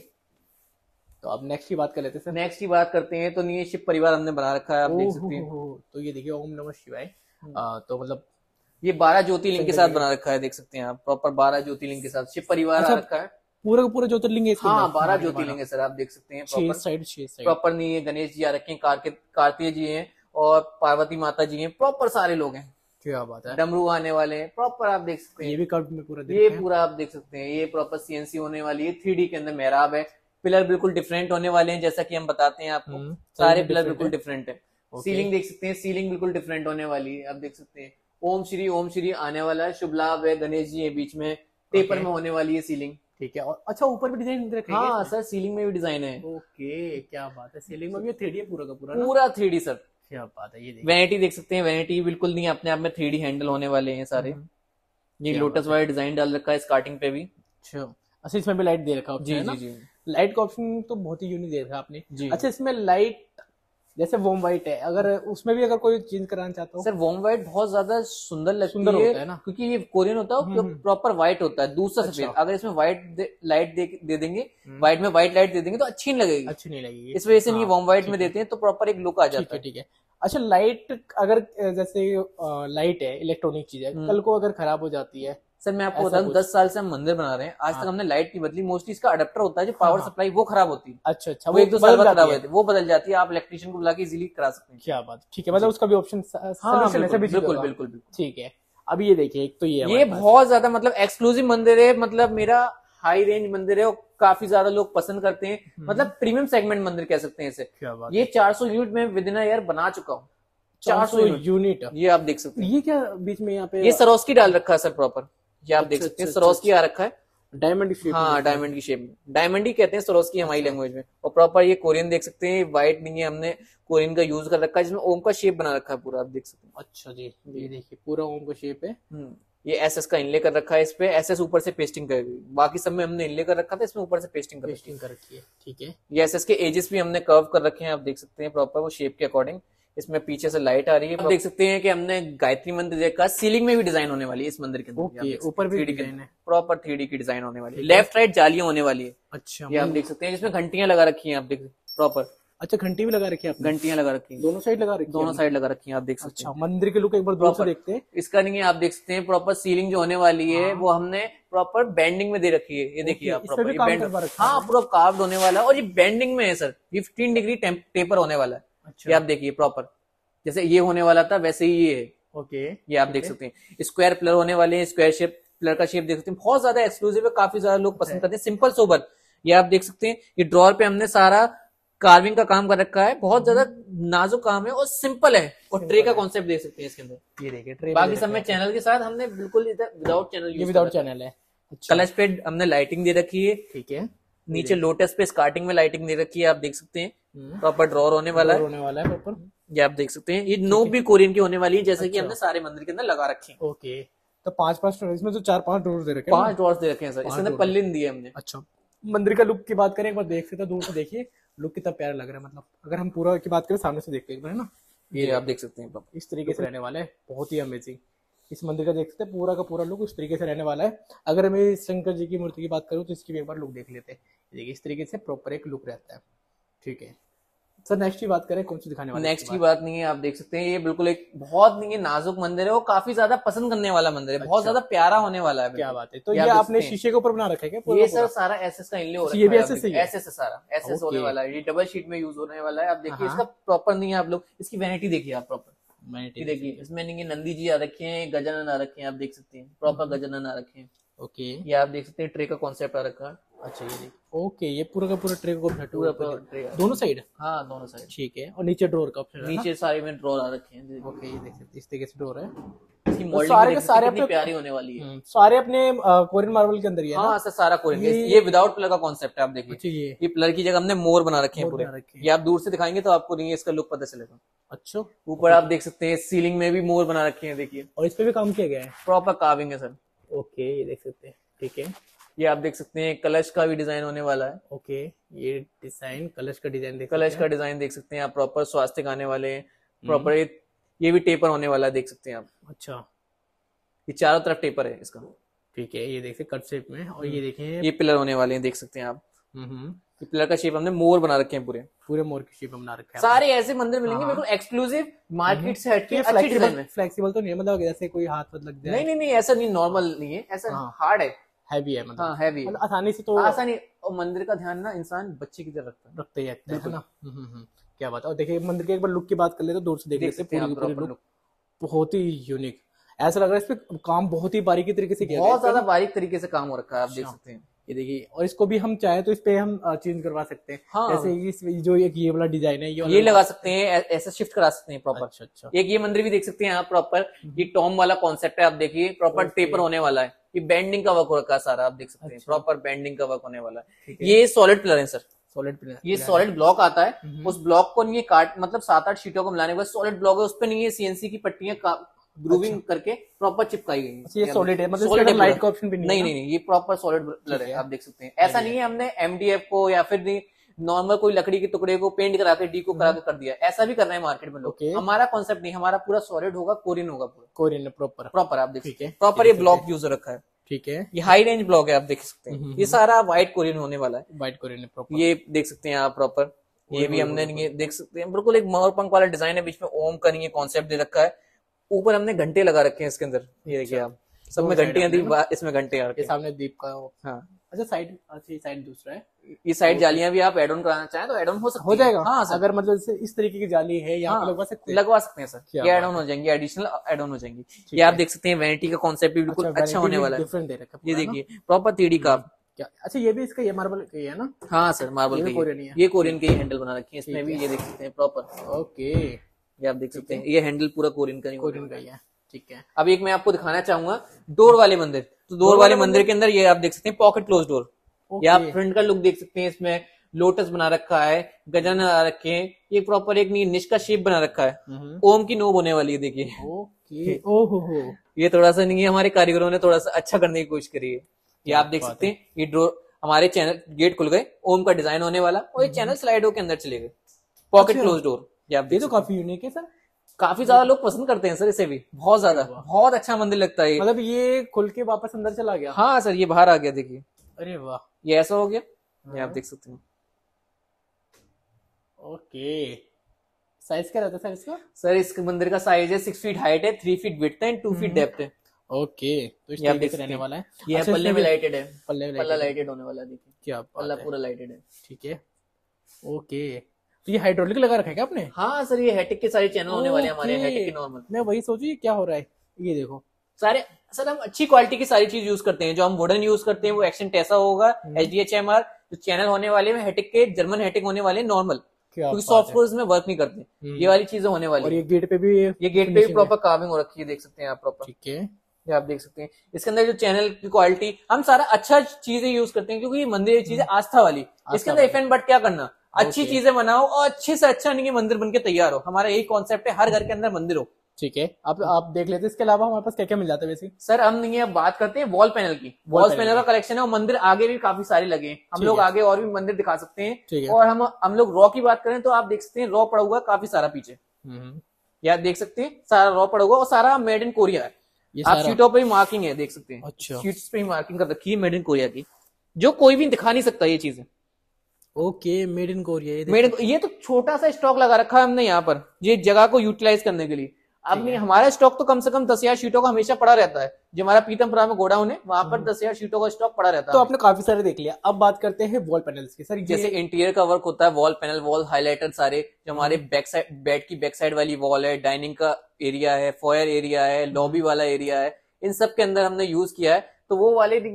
[SPEAKER 2] तो अब नेक्स्ट की बात कर लेते हैं सर।
[SPEAKER 1] नेक्स्ट की बात करते हैं तो नहीं, ये शिव परिवार हमने बना रखा है, आप देख सकते हैं।
[SPEAKER 2] ओहो, तो ये देखिए ओम नमः शिवाय, आ, तो मतलब
[SPEAKER 1] ये बारह ज्योतिर्लिंग के साथ बना रखा है, देख सकते हैं आप, प्रॉपर बारह ज्योतिर्लिंग के साथ शिव परिवार
[SPEAKER 2] अच्छा,
[SPEAKER 1] आ रखा है।
[SPEAKER 2] पूरा का पूरा ज्योतिर्लिंग है इसके
[SPEAKER 1] हाँ
[SPEAKER 2] अंदर?
[SPEAKER 1] बारह ज्योतिर्लिंग है सर, आप देख सकते हैं
[SPEAKER 2] छह
[SPEAKER 1] प्रॉपर
[SPEAKER 2] साइड, छह साइड
[SPEAKER 1] प्रॉपर नहीं है, गणेश जी आ रखे हैं, कार्तिक कार्तिकेय जी हैं और पार्वती माता जी हैं, प्रॉपर सारे लोग हैं।
[SPEAKER 2] क्या बात है,
[SPEAKER 1] डमरू आने वाले हैं, प्रॉपर आप देख सकते
[SPEAKER 2] ये
[SPEAKER 1] हैं।
[SPEAKER 2] भी कर्व में पूरा
[SPEAKER 1] ये पूरा आप देख सकते हैं, ये प्रॉपर सीएनसी होने वाली है, थ्री डी के अंदर मेहराब है, पिलर बिल्कुल डिफरेंट होने वाले हैं, जैसा कि हम बताते हैं आपको,
[SPEAKER 2] हम्म,
[SPEAKER 1] सारे
[SPEAKER 2] सारे
[SPEAKER 1] पिलर
[SPEAKER 2] different
[SPEAKER 1] बिल्कुल
[SPEAKER 2] है।
[SPEAKER 1] डिफरेंट है।
[SPEAKER 2] Okay.
[SPEAKER 1] सीलिंग देख सकते हैं, सीलिंग बिल्कुल डिफरेंट होने वाली है, आप देख सकते हैं। ओम श्री ओम श्री आने वाला है, शुभ लाभ है, गणेश जी है बीच में, टेपर
[SPEAKER 2] Okay.
[SPEAKER 1] में होने वाली है सीलिंग।
[SPEAKER 2] ठीक है, और अच्छा ऊपर भी डिजाइन रखा है क्या
[SPEAKER 1] हाँ
[SPEAKER 2] इसमें?
[SPEAKER 1] सर, सीलिंग में भी डिजाइन है,
[SPEAKER 2] ओके, क्या बात है, सीलिंग में भी थ्री डी है पूरा का पूरा ना?
[SPEAKER 1] पूरा थ्री डी सर।
[SPEAKER 2] क्या बात है, ये देखिए।
[SPEAKER 1] वैनिटी देख सकते हैं, वैनिटी बिल्कुल नहीं, अपने आप में थ्री डी हैंडल होने वाले हैं सारे।
[SPEAKER 2] हम्म,
[SPEAKER 1] ये
[SPEAKER 2] क्या
[SPEAKER 1] लोटस
[SPEAKER 2] बात है।
[SPEAKER 1] वाला डिजाइन डाल रखा है स्टार्टिंग पे भी।
[SPEAKER 2] अच्छा अच्छा, इसमें भी लाइट दे रखा है
[SPEAKER 1] जी
[SPEAKER 2] option है
[SPEAKER 1] जी
[SPEAKER 2] ना?
[SPEAKER 1] जी
[SPEAKER 2] लाइट का ऑप्शन तो बहुत ही यूनिक दे रखा है आपने।
[SPEAKER 1] जी।
[SPEAKER 2] अच्छा, इसमें लाइट जैसे वॉर्म वाइट है, अगर उसमें भी अगर कोई चेंज कराना चाहता हो?
[SPEAKER 1] सर वॉर्म व्हाइट बहुत ज्यादा सुंदर लगती
[SPEAKER 2] सुंदर
[SPEAKER 1] है,
[SPEAKER 2] होता है ना?
[SPEAKER 1] क्योंकि ये कोरियन होता है,
[SPEAKER 2] हम्म,
[SPEAKER 1] प्रॉपर व्हाइट होता है, दूसरा
[SPEAKER 2] अच्छा।
[SPEAKER 1] सफेद। अगर इसमें व्हाइट लाइट दे, दे देंगे,
[SPEAKER 2] हम्म,
[SPEAKER 1] व्हाइट में व्हाइट लाइट दे देंगे तो अच्छी नहीं लगेगी,
[SPEAKER 2] अच्छी नहीं लगेगी,
[SPEAKER 1] इस वजह से नहीं
[SPEAKER 2] हाँ,
[SPEAKER 1] वॉर्म व्हाइट
[SPEAKER 2] ठीक
[SPEAKER 1] में
[SPEAKER 2] है।
[SPEAKER 1] देते हैं, तो प्रॉपर एक लुक आ
[SPEAKER 2] ठीक
[SPEAKER 1] जाता
[SPEAKER 2] है
[SPEAKER 1] है।
[SPEAKER 2] ठीक है। अच्छा, लाइट अगर अ, जैसे लाइट है, इलेक्ट्रॉनिक चीज है,
[SPEAKER 1] हम्म।
[SPEAKER 2] कल को अगर खराब हो जाती है?
[SPEAKER 1] सर मैं आपको
[SPEAKER 2] ऐसा
[SPEAKER 1] बता दूं,
[SPEAKER 2] कुछ?
[SPEAKER 1] दस साल से हम मंदिर बना रहे हैं, आज
[SPEAKER 2] हाँ।
[SPEAKER 1] तक हमने लाइट नहीं बदली। मोस्टली इसका अडेप्टर होता है जो पावर
[SPEAKER 2] हाँ।
[SPEAKER 1] सप्लाई, वो खराब होती है,
[SPEAKER 2] अच्छा अच्छा,
[SPEAKER 1] वो एक दो साल
[SPEAKER 2] बदल
[SPEAKER 1] बाद खराब
[SPEAKER 2] जाती
[SPEAKER 1] हो
[SPEAKER 2] है।
[SPEAKER 1] जाती है, वो बदल जाती है, आप इलेक्ट्रिशियन को बुला के इजीली करा सकते हैं।
[SPEAKER 2] क्या बात, ठीक है, मतलब उसका भी ऑप्शन
[SPEAKER 1] हाँ
[SPEAKER 2] सोल्यूशन है
[SPEAKER 1] बिल्कुल
[SPEAKER 2] सभी चीजों
[SPEAKER 1] बिल्कुल
[SPEAKER 2] का।
[SPEAKER 1] बिल्कुल बिल्कुल।
[SPEAKER 2] ठीक है, अभी ये देखिए, एक तो ये
[SPEAKER 1] ये
[SPEAKER 2] हमारे पास।
[SPEAKER 1] बहुत ज्यादा मतलब एक्सक्लूसिव मंदिर है, मतलब मेरा हाई रेंज मंदिर है और काफी ज्यादा लोग पसंद करते हैं, मतलब प्रीमियम सेगमेंट मंदिर कह सकते हैं इसे।
[SPEAKER 2] क्या बात,
[SPEAKER 1] ये चार सौ यूनिट में विद इन ईयर बना चुका हूँ, चार सौ यूनिट।
[SPEAKER 2] यूनिट।
[SPEAKER 1] ये आप देख सकते हैं,
[SPEAKER 2] ये क्या बीच में यहाँ पे?
[SPEAKER 1] ये सरोस्की डाल रखा है सर प्रॉपर, ये आप देख
[SPEAKER 2] अच्छा,
[SPEAKER 1] सकते हैं
[SPEAKER 2] अच्छा,
[SPEAKER 1] सरोस्की आ रखा है।
[SPEAKER 2] Diamond shape?
[SPEAKER 1] हाँ डायमंड की शेप में, डायमंड ही कहते हैं सरोस्की हमारी लैंग्वेज में। और प्रॉपर ये कोरियन देख सकते हैं, व्हाइट नहीं है, हमने कोरियन का यूज कर रखा है, जिसमें ओम का शेप बना रखा है पूरा, आप देख सकते हैं।
[SPEAKER 2] अच्छा जी, ये देखिए पूरा ओम का शेप है।
[SPEAKER 1] हम्म, ये एस एस का इनले कर रखा है, इस पे एस एस ऊपर से पेस्टिंग कर गई, बाकी सब में हमने इनले कर रखा था, इसमें ऊपर से पेस्टिंग कर रखी
[SPEAKER 2] पेस्टिंग कर रखी है, ठीक है।
[SPEAKER 1] है। ये एस एस के एजेस भी हमने कर्व कर रखे हैं, आप देख सकते हैं प्रॉपर वो शेप के अकॉर्डिंग। इसमें पीछे से लाइट आ रही है, आप देख सकते हैं कि हमने गायत्री मंदिर का सीलिंग में भी डिजाइन होने वाली है इस मंदिर के अंदर।
[SPEAKER 2] ओके, ऊपर भी डिजाइन है,
[SPEAKER 1] प्रॉपर थ्री डी की डिजाइन होने वाली है, लेफ्ट राइट जालियां होने वाली है,
[SPEAKER 2] अच्छा।
[SPEAKER 1] ये आप देख सकते हैं, जिसमें घंटियां लगा रखी हैं, आप देख प्रॉपर
[SPEAKER 2] अच्छा, घंटी भी लगा रखी है आपने?
[SPEAKER 1] घंटियां लगा रखी हैं,
[SPEAKER 2] दोनों साइड लगा रखी है?
[SPEAKER 1] दोनों साइड लगा रखी हैं, आप देख सकते हैं।
[SPEAKER 2] अच्छा, मंदिर के लुक एक बार दूर से देखते हैं।
[SPEAKER 1] इसका नहीं है, आप देख सकते हैं प्रॉपर सीलिंग जो होने वाली है,
[SPEAKER 2] हाँ।
[SPEAKER 1] वो हमने प्रॉपर बेंडिंग में दे रखी है, ये देखिए
[SPEAKER 2] ओके,
[SPEAKER 1] आप
[SPEAKER 2] इस पे
[SPEAKER 1] प्रॉपर
[SPEAKER 2] भी
[SPEAKER 1] ये
[SPEAKER 2] काम
[SPEAKER 1] बेंड,
[SPEAKER 2] करवा रखा है?
[SPEAKER 1] हाँ पूरा कार्व्ड होने वाला है, और ये बेंडिंग में है सर, फिफ्टीन डिग्री टेपर होने वाला है।
[SPEAKER 2] अच्छा,
[SPEAKER 1] ये आप देखिए प्रॉपर, जैसे ये होने वाला था वैसे ही ये है,
[SPEAKER 2] ओके,
[SPEAKER 1] ये आप देख सकते हैं। स्क्वायर पिलर होने वाले हैं, स्क्वायर शेप पिलर का शेप देख सकते हैं, बहुत ज्यादा एक्सक्लूसिव है, काफी ज्यादा लोग पसंद करते हैं, सिंपल सोबर। ये आप देख सकते हैं, ये ड्रॉर पे हमने सारा कार्विंग का काम कर रखा है, बहुत ज्यादा नाजुक काम है और सिंपल है, और ट्रे का कॉन्सेप्ट देख सकते हैं इसके अंदर।
[SPEAKER 2] ये देखिए ट्रे,
[SPEAKER 1] बाकी सब में चैनल के साथ हमने बिल्कुल इधर विदाउट चैनल
[SPEAKER 2] ये
[SPEAKER 1] यूज
[SPEAKER 2] विदाउट चैनल है। अच्छा,
[SPEAKER 1] कलश पे हमने लाइटिंग दे रखी है,
[SPEAKER 2] ठीक है।
[SPEAKER 1] नीचे लोटस पे स्टार्टिंग में लाइटिंग दे रखी है, आप देख सकते हैं।
[SPEAKER 2] हम्म,
[SPEAKER 1] प्रॉपर ड्रॉर होने वाला है,
[SPEAKER 2] होने वाला है ऊपर।
[SPEAKER 1] ये आप देख सकते हैं। ये नोब भी कोरियन की होने वाली है, जैसे कि
[SPEAKER 2] अच्छा।
[SPEAKER 1] हमने सारे मंदिर के अंदर लगा रखे हैं।
[SPEAKER 2] ओके, तो पांच पांच इसमें तो चार पांच डोर दे रखे हैं।
[SPEAKER 1] पांच ड्रॉर्स दे रखे हैं सर, इसके अंदर
[SPEAKER 2] doors।
[SPEAKER 1] पल्लिन दिए हमने।
[SPEAKER 2] अच्छा, मंदिर का लुक की बात करें एक बार, देख सकते हैं दूर से, देखिए लुक कितना प्यारा लग रहा है। मतलब अगर हम पूरा की बात करें सामने से देखते हैं, है ना,
[SPEAKER 1] ये आप देख सकते हैं।
[SPEAKER 2] इस तरीके से रहने वाला है, बहुत ही अमेजिंग। इस मंदिर का देख सकते हैं, पूरा का पूरा लुक उस तरीके से रहने वाला है। अगर मैं शंकर जी की मूर्ति की बात करूँ तो इसकी भी एक बार लुक देख लेते हैं। देखिए इस तरीके से प्रॉपर एक लुक रहता है, ठीक है सर। नेक्स्ट की बात करें, कौन सी दिखाने वाले?
[SPEAKER 1] नेक्स्ट की बात नहीं है, आप देख सकते हैं, ये बिल्कुल एक बहुत नहीं है नाजुक मंदिर है, वो काफी ज्यादा पसंद करने वाला मंदिर है, बहुत ज्यादा प्यारा होने वाला है।
[SPEAKER 2] क्या बात है, तो
[SPEAKER 1] ये
[SPEAKER 2] ये
[SPEAKER 1] आप
[SPEAKER 2] आपने
[SPEAKER 1] देखते हैं।
[SPEAKER 2] शीशे के ऊपर बना रखा है क्या पूरा
[SPEAKER 1] ये
[SPEAKER 2] का पूरा?
[SPEAKER 1] सर सारा एसएस का इनले हो रखा
[SPEAKER 2] ये भी
[SPEAKER 1] है,
[SPEAKER 2] एसएस ही है?
[SPEAKER 1] एसएस है सारा, एसएस होने
[SPEAKER 2] ओके।
[SPEAKER 1] वाला है, ये डबल शीट में यूज होने वाला है। आप देखिए
[SPEAKER 2] हाँ।
[SPEAKER 1] इसका प्रॉपर नहीं है, आप लोग इसकी वैनिटी देखिए, आप प्रॉपर
[SPEAKER 2] मैंने
[SPEAKER 1] ये देखिए, इसमें नहीं नंदी जी आ रखे हैं, गजानन आ रखे हैं, आप देख सकते हैं प्रॉपर गजानन आ रखे हैं।
[SPEAKER 2] ओके,
[SPEAKER 1] ये आप देख सकते हैं ट्रे का कॉन्सेप्ट आ रखा है।
[SPEAKER 2] अच्छा ये देखिए, ओके ये पूरा का पूरा ट्रे का ऑप्शन है,
[SPEAKER 1] पूरा
[SPEAKER 2] ऊपर
[SPEAKER 1] पूरा tray है।
[SPEAKER 2] दोनों साइड।
[SPEAKER 1] हाँ दोनों साइड।
[SPEAKER 2] ठीक है, और नीचे ड्रॉर का ऑप्शन है ना?
[SPEAKER 1] नीचे सारे में ड्रॉर आ रखे हैं।
[SPEAKER 2] ओके ये देख सकते हैं, इस तरीके से ड्रॉर है।
[SPEAKER 1] इसकी
[SPEAKER 2] तो
[SPEAKER 1] मॉडलिंग
[SPEAKER 2] सारे
[SPEAKER 1] भी
[SPEAKER 2] के
[SPEAKER 1] देख
[SPEAKER 2] सारे
[SPEAKER 1] सकते हैं, कितनी
[SPEAKER 2] अपने-
[SPEAKER 1] प्यारी होने वाली है।
[SPEAKER 2] हम्म, सारे अपने कोरियन मार्बल के अंदर ही है ना?
[SPEAKER 1] हाँ सर सारा कोरियन।
[SPEAKER 2] ये-
[SPEAKER 1] ये विदाउट पिलर का कॉन्सेप्ट है, आप देखिए।
[SPEAKER 2] अच्छा ये
[SPEAKER 1] ये पिलर की जगह हमने मोर बना रखे हैं
[SPEAKER 2] मोर
[SPEAKER 1] पूरे।
[SPEAKER 2] बना रखे हैं।
[SPEAKER 1] ये आप दूर से दिखाएंगे तो आपको नहीं इसका लुक पता चलेगा।
[SPEAKER 2] अच्छा,
[SPEAKER 1] ऊपर आप देख सकते हैं सीलिंग में भी मोर बना रखे हैं, देखिए
[SPEAKER 2] और इस पे भी काम किया गया है।
[SPEAKER 1] प्रॉपर कार्विंग है सर।
[SPEAKER 2] ओके ये देख सकते हैं, ठीक है।
[SPEAKER 1] ये आप देख सकते हैं कलश का भी डिजाइन होने वाला है।
[SPEAKER 2] ओके ये डिजाइन, कलश का डिजाइन देख
[SPEAKER 1] कलश
[SPEAKER 2] सकते
[SPEAKER 1] का
[SPEAKER 2] हैं।
[SPEAKER 1] डिजाइन देख सकते हैं आप, प्रॉपर स्वास्तिक आने वाले हैं, प्रॉपर ये भी टेपर होने वाला है, देख सकते हैं आप।
[SPEAKER 2] अच्छा
[SPEAKER 1] ये चारों तरफ टेपर है इसका।
[SPEAKER 2] ठीक है, ये देखिए कट शेप में, और ये देखिए
[SPEAKER 1] ये पिलर होने वाले हैं, देख सकते हैं आप।
[SPEAKER 2] हम्म,
[SPEAKER 1] ये पिलर का शेप हमने मोर बना रखे हैं पूरे।
[SPEAKER 2] पूरे मोर की शेप में बना रखा है।
[SPEAKER 1] सारे ऐसे मंदिर मिलेंगे बिल्कुल एक्सक्लूसिव, मार्केट से हटके अच्छी डिजाइन
[SPEAKER 2] फ्लेक्सिबल
[SPEAKER 1] में।
[SPEAKER 2] फ्लेक्सिबल तो नहीं है, मतलब जैसे कोई हाथ मत लग जाए।
[SPEAKER 1] नहीं नहीं नहीं ऐसा नहीं, नॉर्मल नहीं है ऐसा,
[SPEAKER 2] हाँ।
[SPEAKER 1] हार्ड है।
[SPEAKER 2] हैवी है, मतलब
[SPEAKER 1] हाँ हैवी,
[SPEAKER 2] मतलब आसानी से तो
[SPEAKER 1] आसानी। और मंदिर का ध्यान ना इंसान बच्चे की तरह रखता है।
[SPEAKER 2] रखते ही रखते हैं ना। हम्म, हम्म, हम्म। क्या बात है। और देखिए मंदिर के एक बार लुक की बात कर ले तो दूर से देख
[SPEAKER 1] देख
[SPEAKER 2] लेते हैं,
[SPEAKER 1] सकते हैं
[SPEAKER 2] पूरी
[SPEAKER 1] आप
[SPEAKER 2] पूरी
[SPEAKER 1] proper
[SPEAKER 2] लुक
[SPEAKER 1] look।
[SPEAKER 2] बहुत ही यूनिक। ऐसा लग रहा है इस पे काम बहुत ही बारीकी तरीके से किया गया है।
[SPEAKER 1] बहुत ज्यादा बारीक तरीके से काम हो रखा है, आप देख सकते हैं।
[SPEAKER 2] ये देखिए, और इसको भी हम चाहे तो इस पे हम चेंज करवा सकते हैं।
[SPEAKER 1] हाँ।
[SPEAKER 2] जैसे इस जो एक ये वाला डिजाइन है, ये वाला
[SPEAKER 1] ये लगा सकते हैं, ऐ- ऐसा शिफ्ट करा सकते हैं प्रॉपर।
[SPEAKER 2] अच्छा अच्छा
[SPEAKER 1] एक ये मंदिर भी देख सकते हैं आप प्रॉपर। ये टॉम वाला कॉन्सेप्ट है, आप देखिए प्रॉपर टेपर होने वाला है। ये बेंडिंग का वर्क हो रखा है सारा, आप देख सकते हैं
[SPEAKER 2] अच्छा।
[SPEAKER 1] प्रॉपर बेंडिंग का वर्क होने वाला है।
[SPEAKER 2] ठीक है।
[SPEAKER 1] ये सॉलिड पिलर है सर।
[SPEAKER 2] सॉलिड पिलर,
[SPEAKER 1] ये सॉलिड ब्लॉक आता है,
[SPEAKER 2] हम्म।
[SPEAKER 1] उस ब्लॉक को नहीं ये काट मतलब सात आठ शीटों को मिलाने के बाद सॉलिड ब्लॉक है, उस पर नहीं ये सीएनसी की पट्टियां ग्रूविंग करके प्रॉपर चिपकाई गई है।
[SPEAKER 2] ये सॉलिड है, मतलब
[SPEAKER 1] Solid
[SPEAKER 2] इसके
[SPEAKER 1] है
[SPEAKER 2] लाइट
[SPEAKER 1] पूरा।
[SPEAKER 2] का ऑप्शन भी नहीं है
[SPEAKER 1] नहीं
[SPEAKER 2] ना?
[SPEAKER 1] नहीं नहीं, ये प्रॉपर सॉलिड पिलर है,
[SPEAKER 2] है।
[SPEAKER 1] आप देख सकते हैं। ऐसा नहीं है हमने एमडीएफ को या फिर नॉर्मल कोई लकड़ी के टुकड़े को पेंट करा के डी को करा के कर दिया, ऐसा भी कर रहे हैं मार्केट में लोग।
[SPEAKER 2] Okay.
[SPEAKER 1] हमारा कॉन्सेप्ट नहीं, हमारा पूरा सॉलिड होगा, कोरियन होगा पूरा
[SPEAKER 2] कोरियन प्रॉपर।
[SPEAKER 1] प्रॉपर, आप देख
[SPEAKER 2] ठीक
[SPEAKER 1] सकते
[SPEAKER 2] है।
[SPEAKER 1] हैं प्रॉपर। ये ब्लॉक यूज रखा है,
[SPEAKER 2] ठीक है,
[SPEAKER 1] ये हाई रेंज ब्लॉक है, आप देख सकते
[SPEAKER 2] हम्म,
[SPEAKER 1] हैं। ये सारा व्हाइट कोरियन होने वाला है।
[SPEAKER 2] White Korean proper.
[SPEAKER 1] ये देख सकते हैं आप प्रॉपर। ये भी हमने ये देख सकते हैं बिल्कुल एक मोर पंख वाला डिजाइन है, बीच में ओम का नहीं कॉन्सेप्ट दे रखा है। ऊपर हमने घंटे लगा रखे हैं इसके अंदर, ये देखिए आप, सब में घंटियां दी, इसमें घंटे आ रखे
[SPEAKER 2] ये
[SPEAKER 1] हैं।
[SPEAKER 2] सामने दीप का वो-
[SPEAKER 1] हाँ
[SPEAKER 2] अच्छा साइड, अच्छा ये साइड दूसरा है।
[SPEAKER 1] ये साइड जालियां भी आप एड ऑन कराना चाहें तो एड ऑन हो सकती
[SPEAKER 2] हो जाएगा।
[SPEAKER 1] हाँ सर,
[SPEAKER 2] अगर मतलब जैसे इस तरीके की जाली है यहाँ पे
[SPEAKER 1] हाँ,
[SPEAKER 2] लगवा सकते हैं।
[SPEAKER 1] लगवा सकते हैं सर।
[SPEAKER 2] क्या
[SPEAKER 1] ये एड
[SPEAKER 2] बात
[SPEAKER 1] ऑन हो जाएंगी, एडिशनल एड ऑन हो जाएंगी। ये
[SPEAKER 2] है।
[SPEAKER 1] आप देख सकते हैं वैनिटी का कॉन्सेप्ट भी बिल्कुल अच्छा होने वाला है।
[SPEAKER 2] डिफरेंट दे रखा है
[SPEAKER 1] ये
[SPEAKER 2] पूरा ना।
[SPEAKER 1] देखिए प्रॉपर थ्री डी का।
[SPEAKER 2] क्या, अच्छा ये भी इसका ये मार्बल का ही है ना?
[SPEAKER 1] हाँ सर मार्बल
[SPEAKER 2] ये
[SPEAKER 1] का
[SPEAKER 2] भी
[SPEAKER 1] ही
[SPEAKER 2] कोरियन ही
[SPEAKER 1] है।
[SPEAKER 2] है।
[SPEAKER 1] ये कोरियन के ही हैंडल बना रखी है, इसमें भी ये देख सकते हैं प्रॉपर।
[SPEAKER 2] ओके,
[SPEAKER 1] ये आप देख सकते हैं, ये हैंडल पूरा कोरियन का ही होने
[SPEAKER 2] कोरियन
[SPEAKER 1] वाला
[SPEAKER 2] का
[SPEAKER 1] है।
[SPEAKER 2] ही है, ठीक है।
[SPEAKER 1] अब एक मैं आपको दिखाना चाहूंगा डोर वाले मंदिर। तो डोर वाले मंदिर के अंदर ये आप देख सकते हैं पॉकेट क्लोज डोर। ये आप फ्रंट का लुक देख सकते हैं, इसमें लोटस बना रखा है, गजन आ रखे हैं, ये प्रॉपर एक निश का शेप बना रखा है। ओम की नोब होने वाली है, देखिए।
[SPEAKER 2] ओके, ओहो हो,
[SPEAKER 1] ये थोड़ा सा नहीं है, हमारे कारीगरों ने थोड़ा सा अच्छा करने की कोशिश करी है। ये आप देख
[SPEAKER 2] बात
[SPEAKER 1] सकते हैं, ये डोर हमारे चैनल गेट खुल गए, ओम का डिजाइन होने वाला, और ये चैनल स्लाइडो के अंदर चले गए, पॉकेट
[SPEAKER 2] अच्छा।
[SPEAKER 1] Close door. ये आप
[SPEAKER 2] ये
[SPEAKER 1] देख
[SPEAKER 2] तो
[SPEAKER 1] सकते हैं।
[SPEAKER 2] काफी यूनिक है सर।
[SPEAKER 1] काफी ज्यादा लोग पसंद करते हैं सर इसे भी, बहुत ज्यादा, बहुत अच्छा मंदिर लगता है ये।
[SPEAKER 2] मतलब ये खुल के वापस अंदर चला गया।
[SPEAKER 1] हाँ सर, ये बाहर आ गया, देखिए
[SPEAKER 2] अरे वाह,
[SPEAKER 1] ये ऐसा हो गया, ये आप देख सकते हैं।
[SPEAKER 2] ओके। साइज क्या रहता है सर इसका?
[SPEAKER 1] सर इस मंदिर का साइज है सिक्स फीट हाइट है, थ्री फीट विड्थ है, टू फीट डेप्थ है।
[SPEAKER 2] ओके, तो इस
[SPEAKER 1] ये आप
[SPEAKER 2] तरीके
[SPEAKER 1] देख
[SPEAKER 2] से रहने
[SPEAKER 1] सकते हैं।
[SPEAKER 2] वाला है।
[SPEAKER 1] ये
[SPEAKER 2] अच्छा,
[SPEAKER 1] पल्ले
[SPEAKER 2] इसमें
[SPEAKER 1] में
[SPEAKER 2] भी-
[SPEAKER 1] लाइटेड है,
[SPEAKER 2] पल्ले में
[SPEAKER 1] पल्ला
[SPEAKER 2] lighted है।
[SPEAKER 1] लाइटेड होने वाला है, देखिए
[SPEAKER 2] क्या बात
[SPEAKER 1] पल्ला
[SPEAKER 2] है।
[SPEAKER 1] पूरा लाइटेड है।
[SPEAKER 2] ठीक है, ओके। तो ये हाइड्रोलिक लगा रखा है क्या आपने?
[SPEAKER 1] हाँ सर, ये हेटिक के सारे चैनल होने वाले हैं हमारे,
[SPEAKER 2] ओके।
[SPEAKER 1] हेटिक के नॉर्मल
[SPEAKER 2] मैं वही सोचू ये क्या हो रहा है। ये देखो
[SPEAKER 1] सारे। सर हम अच्छी क्वालिटी की सारी चीज यूज करते हैं, जो हम वुडन यूज करते हैं वो एक्शन टेसा होगा, H D H M R. जो चैनल होने वाले हैं हेटिक के, जर्मन हेटिक होने वाले नॉर्मल,
[SPEAKER 2] क्या
[SPEAKER 1] क्योंकि
[SPEAKER 2] बात
[SPEAKER 1] सॉफ्ट
[SPEAKER 2] है।
[SPEAKER 1] फ्लोर्स में वर्क नहीं करते, ये वाली चीजें होने वाली
[SPEAKER 2] और
[SPEAKER 1] है।
[SPEAKER 2] ये गेट पे भी
[SPEAKER 1] ये गेट पे भी
[SPEAKER 2] finishing
[SPEAKER 1] प्रॉपर कार्विंग हो रखी है, देख सकते हैं आप प्रॉपर।
[SPEAKER 2] है। ठीक है,
[SPEAKER 1] ये आप देख सकते हैं, इसके अंदर जो चैनल की क्वालिटी, हम सारा अच्छा चीजें यूज करते हैं, क्योंकि ये मंदिर एक चीज है आस्था वाली। इसके अंदर इफ एंड बट क्या करना, अच्छी चीजें बनाओ और अच्छे से अच्छा नहीं मंदिर बन के तैयार हो। हमारा यही कॉन्सेप्ट है, हर घर के अंदर मंदिर हो।
[SPEAKER 2] ठीक है। आप आप देख लेते हैं। इसके अलावा हमारे पास क्या क्या मिल जाता है वैसे?
[SPEAKER 1] सर हम नहीं अब बात करते हैं वॉल पैनल की। वॉल
[SPEAKER 2] पैनल
[SPEAKER 1] पैनल का कलेक्शन है, और मंदिर आगे भी काफी सारे लगे हैं, हम
[SPEAKER 2] ठीक
[SPEAKER 1] लोग
[SPEAKER 2] है।
[SPEAKER 1] आगे और भी मंदिर दिखा सकते हैं।
[SPEAKER 2] ठीक है।
[SPEAKER 1] और हम हम लोग रॉ की बात करें तो आप देख सकते हैं रॉ पड़ा हुआ है काफी सारा पीछे,
[SPEAKER 2] हम्म,
[SPEAKER 1] ये आप देख सकते हैं सारा रॉ पड़ा हुआ और सारा मेड इन कोरिया है।
[SPEAKER 2] ये
[SPEAKER 1] आप
[SPEAKER 2] सारा
[SPEAKER 1] शीटों पे ही मार्किंग है, देख सकते हैं।
[SPEAKER 2] अच्छा,
[SPEAKER 1] शीट्स पे ही मार्किंग कर रखी है मेड इन कोरिया की, जो कोई भी दिखा नहीं सकता ये चीजें।
[SPEAKER 2] Okay, made in Korea. ये
[SPEAKER 1] मेड ये तो छोटा सा स्टॉक लगा रखा है हमने यहाँ पर, ये जगह को यूटिलाइज करने के लिए। अब नहीं, हमारा स्टॉक तो कम से कम दस हजार शीटों का हमेशा पड़ा रहता है। जो हमारा पीतमपुरा में गोडाउन है, वहां पर दस हजार शीटों का स्टॉक पड़ा रहता
[SPEAKER 2] तो
[SPEAKER 1] है।
[SPEAKER 2] आपने काफी सारे देख लिया। अब बात करते हैं वॉल पैनल्स की। सर ये-
[SPEAKER 1] जैसे इंटीरियर का वर्क होता है, वॉल पैनल, वॉल हाइलाइटर, सारे जो हमारे बैक साइड, बेड की बैक साइड वाली वॉल है, डाइनिंग का एरिया है, फॉयर एरिया है, लॉबी वाला एरिया है, इन सब के अंदर हमने यूज किया है। तो वो वाले देखिए